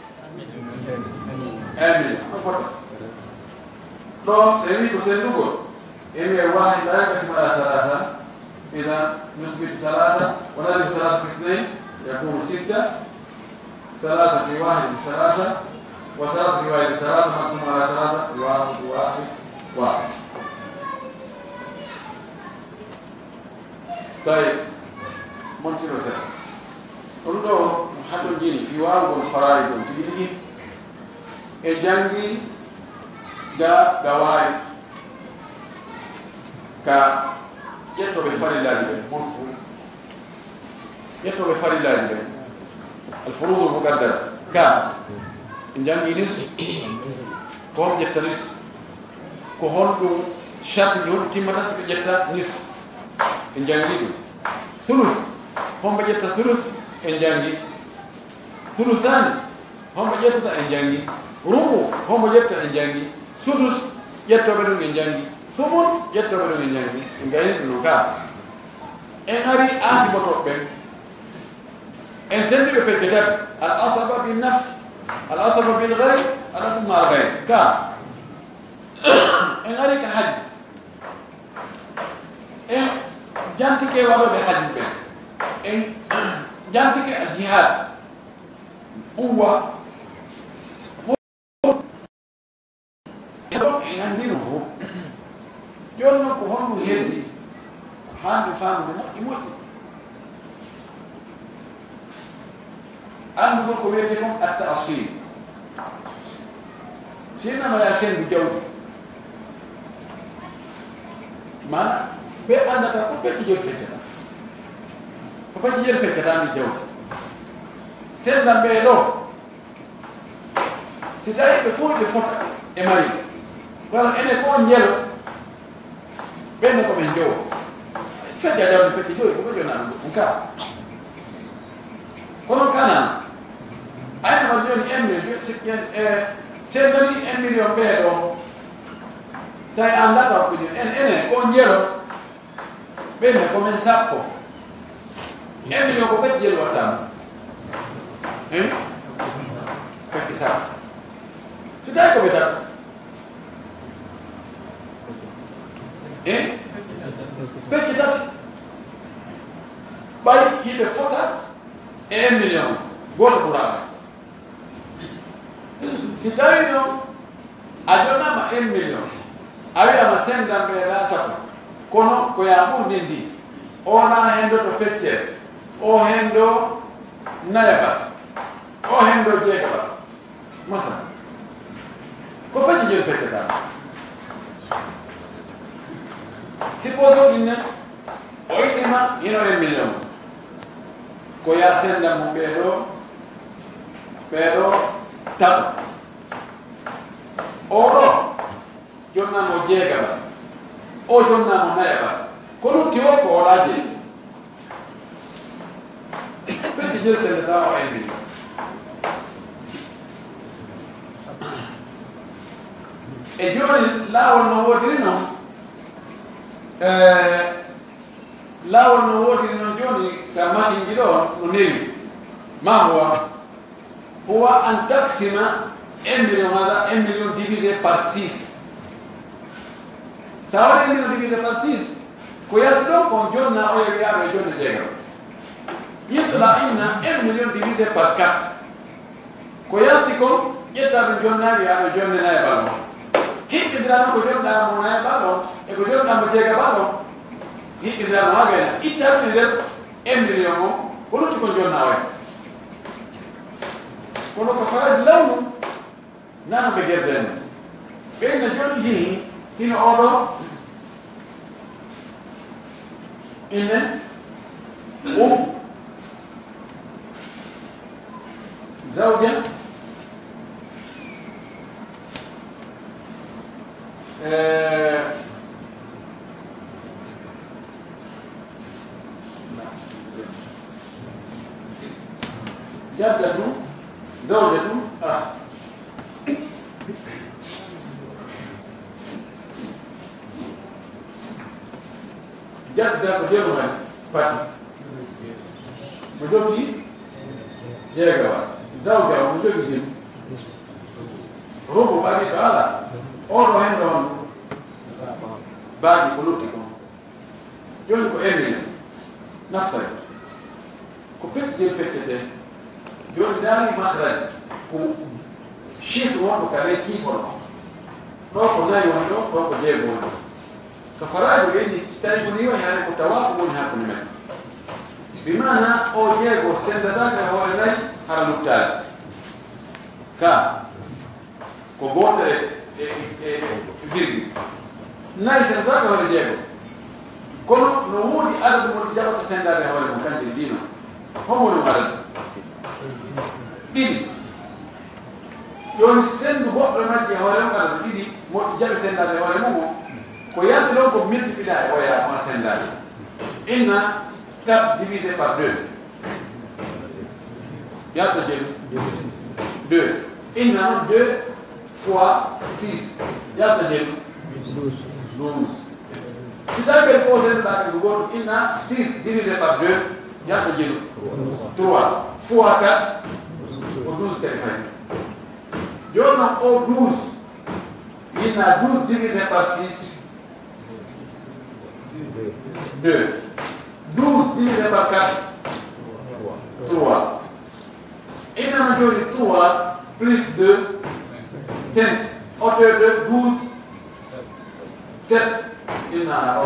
1 مليون فقط. لو سيريكو سيريكو إني واحد لا يقسم على 3 إذا نثبت 3 ونضرب 3 في 2 يكون 6. 3 في 1 3 و3 في 1 3 مقسوم على 3 1. طيب منتظر سنة قلنا محل جيني في واو والفرائض تجي الجنجي دا قواعد كا يتو بفرق الله جبين منفو يتو بفرق الله جبين الفروض المقدرة كا الجنجي نس كوهم جتا نس كوهم دو شرط جون كما نس جتا نس الجنجي دو ثلث هم بجتا ثلث الجنجي ثلثان هم بجتا الجنجي ربو هم بجتا الجنجي سدس جتا بدون الجنجي ثمن جتا بدون الجنجي الجنجي نوكا ان اري اسي بطوبن ان سندي بكتاب الاصابه بالنفس الاصابه بالغير الاصابه مع الغير كا ان اري كحد ان جانتك ولا بحد بين ان جانتك الجهاد هو inandiro jonno ko honno heddi hande famude moƴƴi andu ko wiyete kon at-ta'sil sinama ya sendu jawdi mana be andata ko becci jol feccata ko becci jol feccata mi jawdi sendam ɓe ɗo si tawi ɓe fof ɓe fota e mari wala ene ko njelo benne ko men jowo fedda dawde petti joyi ko jona ɗum ka kono kana ayna ma joni emme sen dani 1 million ɓeeɗo tawi andata ko joni ene ko njelo benne ko men sappo 1 million ko petti jelo wattama pekki sappo so tawi ko ɓe tan pecce tati ɓay yimɓe fota e 1 million goto ɓurama si tawi noon a jonnama 1 million a wiyama sendamɓe latato kono ko ya ɓurde ndi ona hendo to feccere o hendo nayaɓat o hendo jeegaɓat masala ko pecce joni feccetama supposons inne o yiɗima hino 1 million ko ya senda mo ɓeeɗo tato oɗo jonnamo jeegaɓa o jonnamo nayaɓa ko lutti o ko oɗa jeeyi ɓetti jel sendata o 1 million e joni laawol no wodiri noon لا والنوود النجوني كماشي جلون ونيل ما هو أن تقسم 1 مليون هذا 1 مليون divisé par 6 سواء 1 مليون divisé par 6 كوياتلو كون جونا أو يبيع جونا جيرو يطلع إن 1 مليون divisé par 4 كوياتكم يطلع جونا يبيع جونا نايبالو هيك إدرانا كوجونا منايبالو كوجونا مجيكا بالو هيك إدرانا واجهنا إتابع ندر 1 مليون كلو تكون جونا وين كلو كفاية لون نحن بجردين بين جون جي هنا أورو إن زوجة جدة زوجة أخ جدة كجيرو فاتي مجوكي جيغا زوجة ومجوكي جيم روبو باقي تعالى أورو هندون باقي كلوتكم جونكو إيميل نفترض كوبيت جيل فتتين جون داري مخرج كو شيف وانو كالي كيفو روكو ناي وانو روكو جيب وانو كفراغ يدي تاني بنيو يعني كتوافق ونها كنمت بمعنى او جيبو سنددان هو ناي هرلوكتال كا كوبوت فيرجي ناي سنددان هو جيبو كونو نمودي أرد مودي جابت سنددان هو المكان جلدينو هم ولو أرد ديدي يوني سند بوق المجي هو لم أرد ديدي جاب سنددان هو المومو كويات لوكو multiplier ويا ما سنددان إن 4 divisé par 2 ياتو جيب 2 إن 2 fois 6 ياتو جيب 12 Si tu as quelque chose il y a 6 divisé par 2, il y a 3 fois 4, ou 12 qu'elle fait. Il y a 12, il y a 12 divisé par 6, 2. 12 divisé par 4, 3. Il y a majorité 3 plus 2, 5. Hauteur de 12, 7. Il n'a pas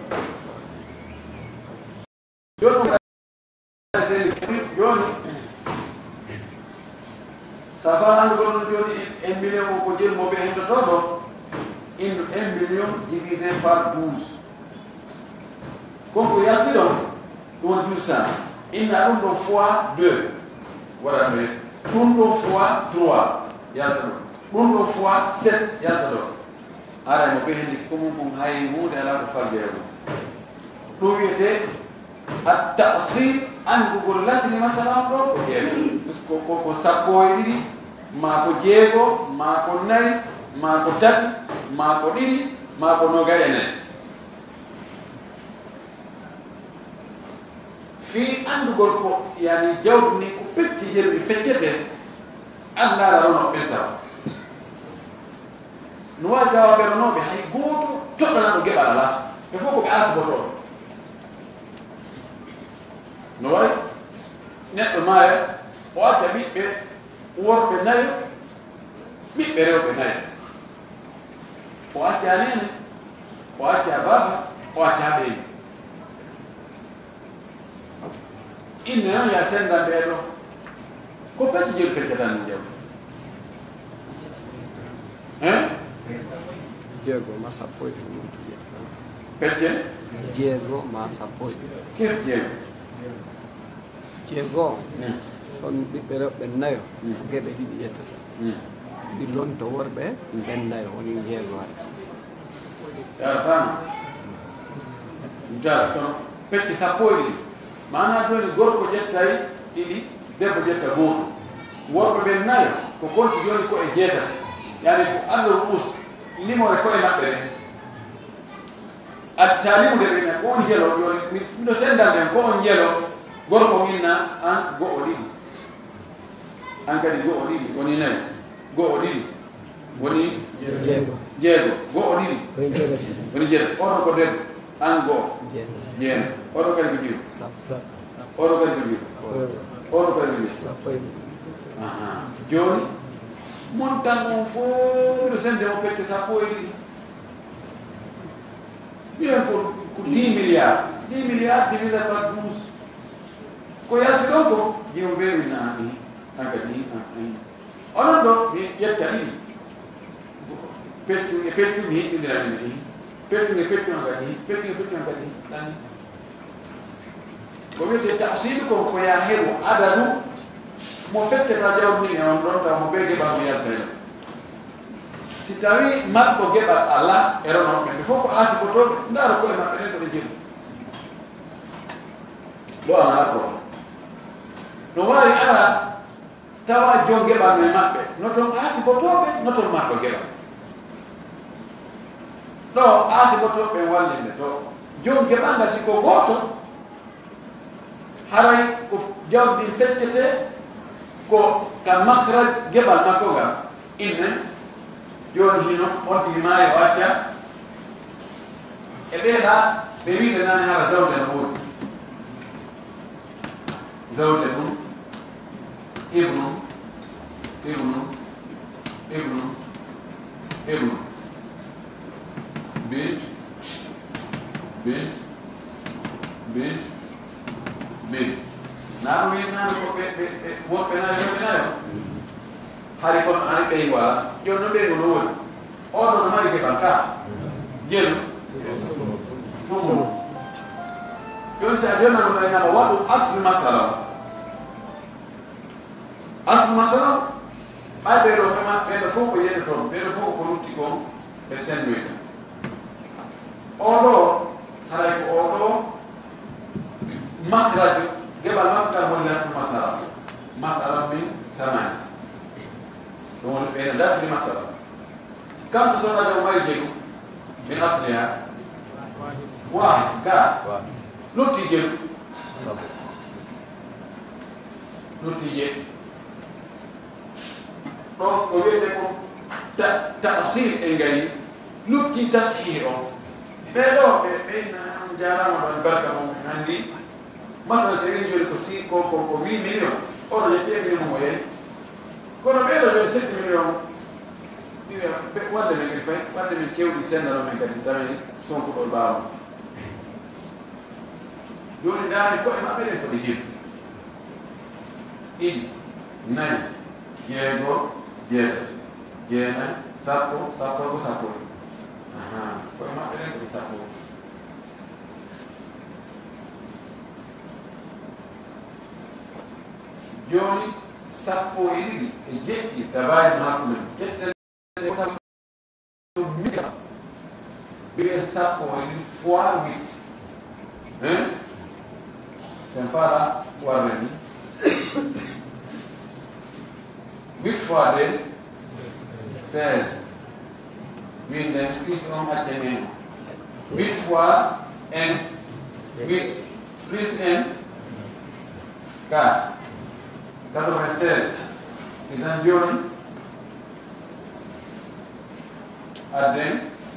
ça va un million au dire mauvais de todo 1 million divisé par 12 comme il y a donc 12 ça il a une fois 2 voilà une fois 3 il y a une fois 7 il y a ara mo behndi kumum hay wude ala ko faggeero do wiete at-ta'sil andugol lasni masalan do ko jeego ko sappo e didi ma ko jeego ma ko nay ma ko tati ma ko didi ma ko noga enen fi andugol ko yani jawdi ni ko petti jerbi feccete andara rono benta نوا جواب رنو بهاي غوتو جودنا دو غبا لا بفوكو باس بوتو نوا نيت ماي وات بي بي ور بناي بي بيرو بناي وات يانين وات يا بابا وات يا بي إن يا سندا بيرو كوبتي جيل فكتان نجاو ها Diego mas apoio Perché? Diego mas apoio Che Diego? Diego son ɓiɓɓe ɓennayo geɓe ɗiɗi ƴettata ɗi lonto worɓe ɓennayo woni jeego waɗa yaratano jas kono pecce sappo e ɗiɗi mana joni gorko ƴettay ɗiɗi debbo ƴetta gooto worɓe ɓen nayo ko konti joni ko e jeetati yani ko andol us limore ko e maɓɓe ɗen التالي مدرنا كون يلو يولي ميدو سندال كون يلو gorko minna an go'o ɗiɗi an kadi go'o ɗiɗi woni nayi go'o ɗiɗi woni jeego go'o ɗiɗi woni jeego oɗo ko debbo an go'o jeeno oɗo kadi ko jiru oɗo kadi ko jiru oɗo kadi ko jiru joni montan on fof miɗo sende o pecce sappo e ɗiɗi mbiyen ko 10 milliards 10 milliards divisé par 12 ko yalti ɗo ko jimo mbewina ni ankadi onon ɗo mi ƴetta ɗiɗi peccu e peccu mi hiɗɗindirani ni peccu e peccu on kadi peccu e peccu on kadi ɗani ko wiyete tahsil ko ya heɓo adadu mo fetteta jawdi ni on ɗon taw mo ɓe geɓal mo yalta hen si tawi maɓɓo geɓal Allah e rono ɓe fof ko asibotoɓe ndaaro koye maɓɓe ɗen ɗo ɓe jeeɗi ɗo amala probléme no wawi ara tawa jon geɓal me maɓɓe no toon asibotoɓe no toon maɓɓo geɓal ɗo asibotoɓe wallinde to jon geɓal ngal siko goto haray ko jawdi feccete ko ka mahraj geɓal makko ngal inne joni hino on maayo acca e ɓeeɗa ɓe wiide nane hara zawde no woodi zawde tun ibnu bint naɗum winnano ko ɓe woɓɓe nayo hari kono hani ɓey wala joni no ɓeygo no woni oɗo no mari keɓal ka jelu fumu joni si a jonnano ɗaynama waɗu aslu masala ɓay ɓeɗo fema ɓeɗo fof ko yeyde toon ɓeɗo fof ko rutti kon ɓe sendoyta oɗo haray ko oɗo mahraju geɓal makko ngal woni aslu masala min samani ɗum woni ɓeyno dasdi masala kanko sonajo o mari jelu min asliha wahid ka lutti jelu lutti je ɗo ko wiyete ko tasil e ngari lutti tashir o ɓeɗo ɓe ɓeyna jarama ɗon barka mo handi masala so weni joni ko si ko 8 million oɗo yetti e million mo yeey kono ɓeɗo joni 7 million wadde men kadi fay wadde men kewɗi sendano men kadi tawi sonkuɗol ɓaawa joni daani koye maɓɓe ɗen koɗe jeeɗi ɗiɗi nayi jeego jeetati jeenayi sappo ko sappo koye maɓɓe ɗen koɗe sappo joni sappo e ɗiɗi e jeɗɗi tabaji hakkumen ƴetten ɓiyen sappo e ɗiɗi fois 8 sen fara warre ni 8 fois 2 16 min nden 6 on accen en 8 fois 1 8 plus 1 4 96 idan joni adden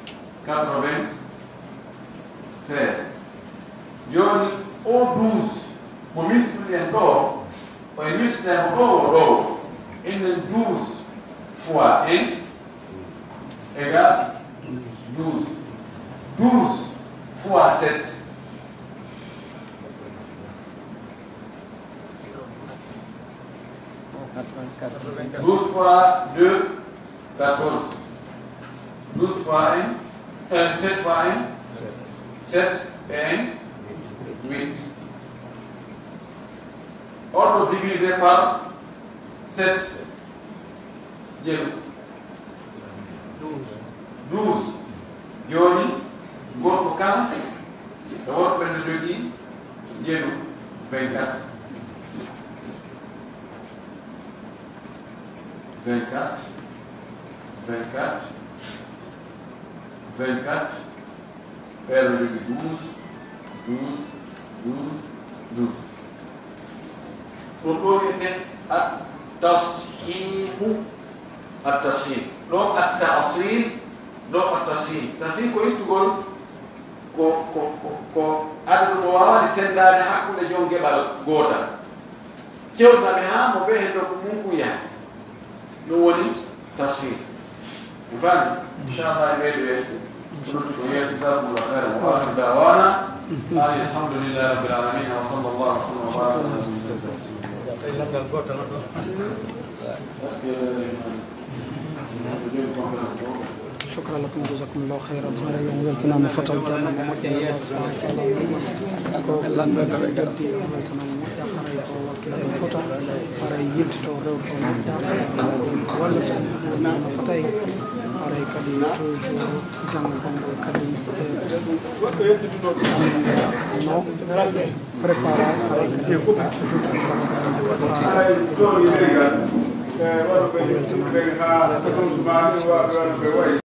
96 joni o 12 mo multiplie ɗo o e multiplie mo ɗo o ɗo innen 12 fois 1 égale 12 12 fois 7 12 fois 2, 14. 12 fois 1, 7 fois 1, 7 et 1, 8. Ordre divisé par 7. 12. Joni, gorko kala, e worɓe no jogii jeeɗu 24. 24, 24, 24, père de 12, 12, 12, 12. Pour l'eau était التصحيح لو التأصيل لو التصحيح تصحيح كوي تقول ko addu wawani sendade hakkude jom geɓal gotal cewɗaɓe ha mo ɓe heddo ko mum kuya ɗum woni tasfir mi fami inchallah ɓeydo yeeso ko yeeso jazakumullah khairan wa akhiru dawana alhamdulillahi rabbil alamin wa sallallahu wa sallam wa baraka ala شكرا لكم جزاكم الله خيرا على يوم ولتنا مفتر جانا ممجا الله سبحانه وتعالى ko landa da gaddi waltana mojja xara ko wakila do fota para yiltito rewto mojja walla tan na fatay para kadi toujours jang bongo kadi no prepara para kadi ko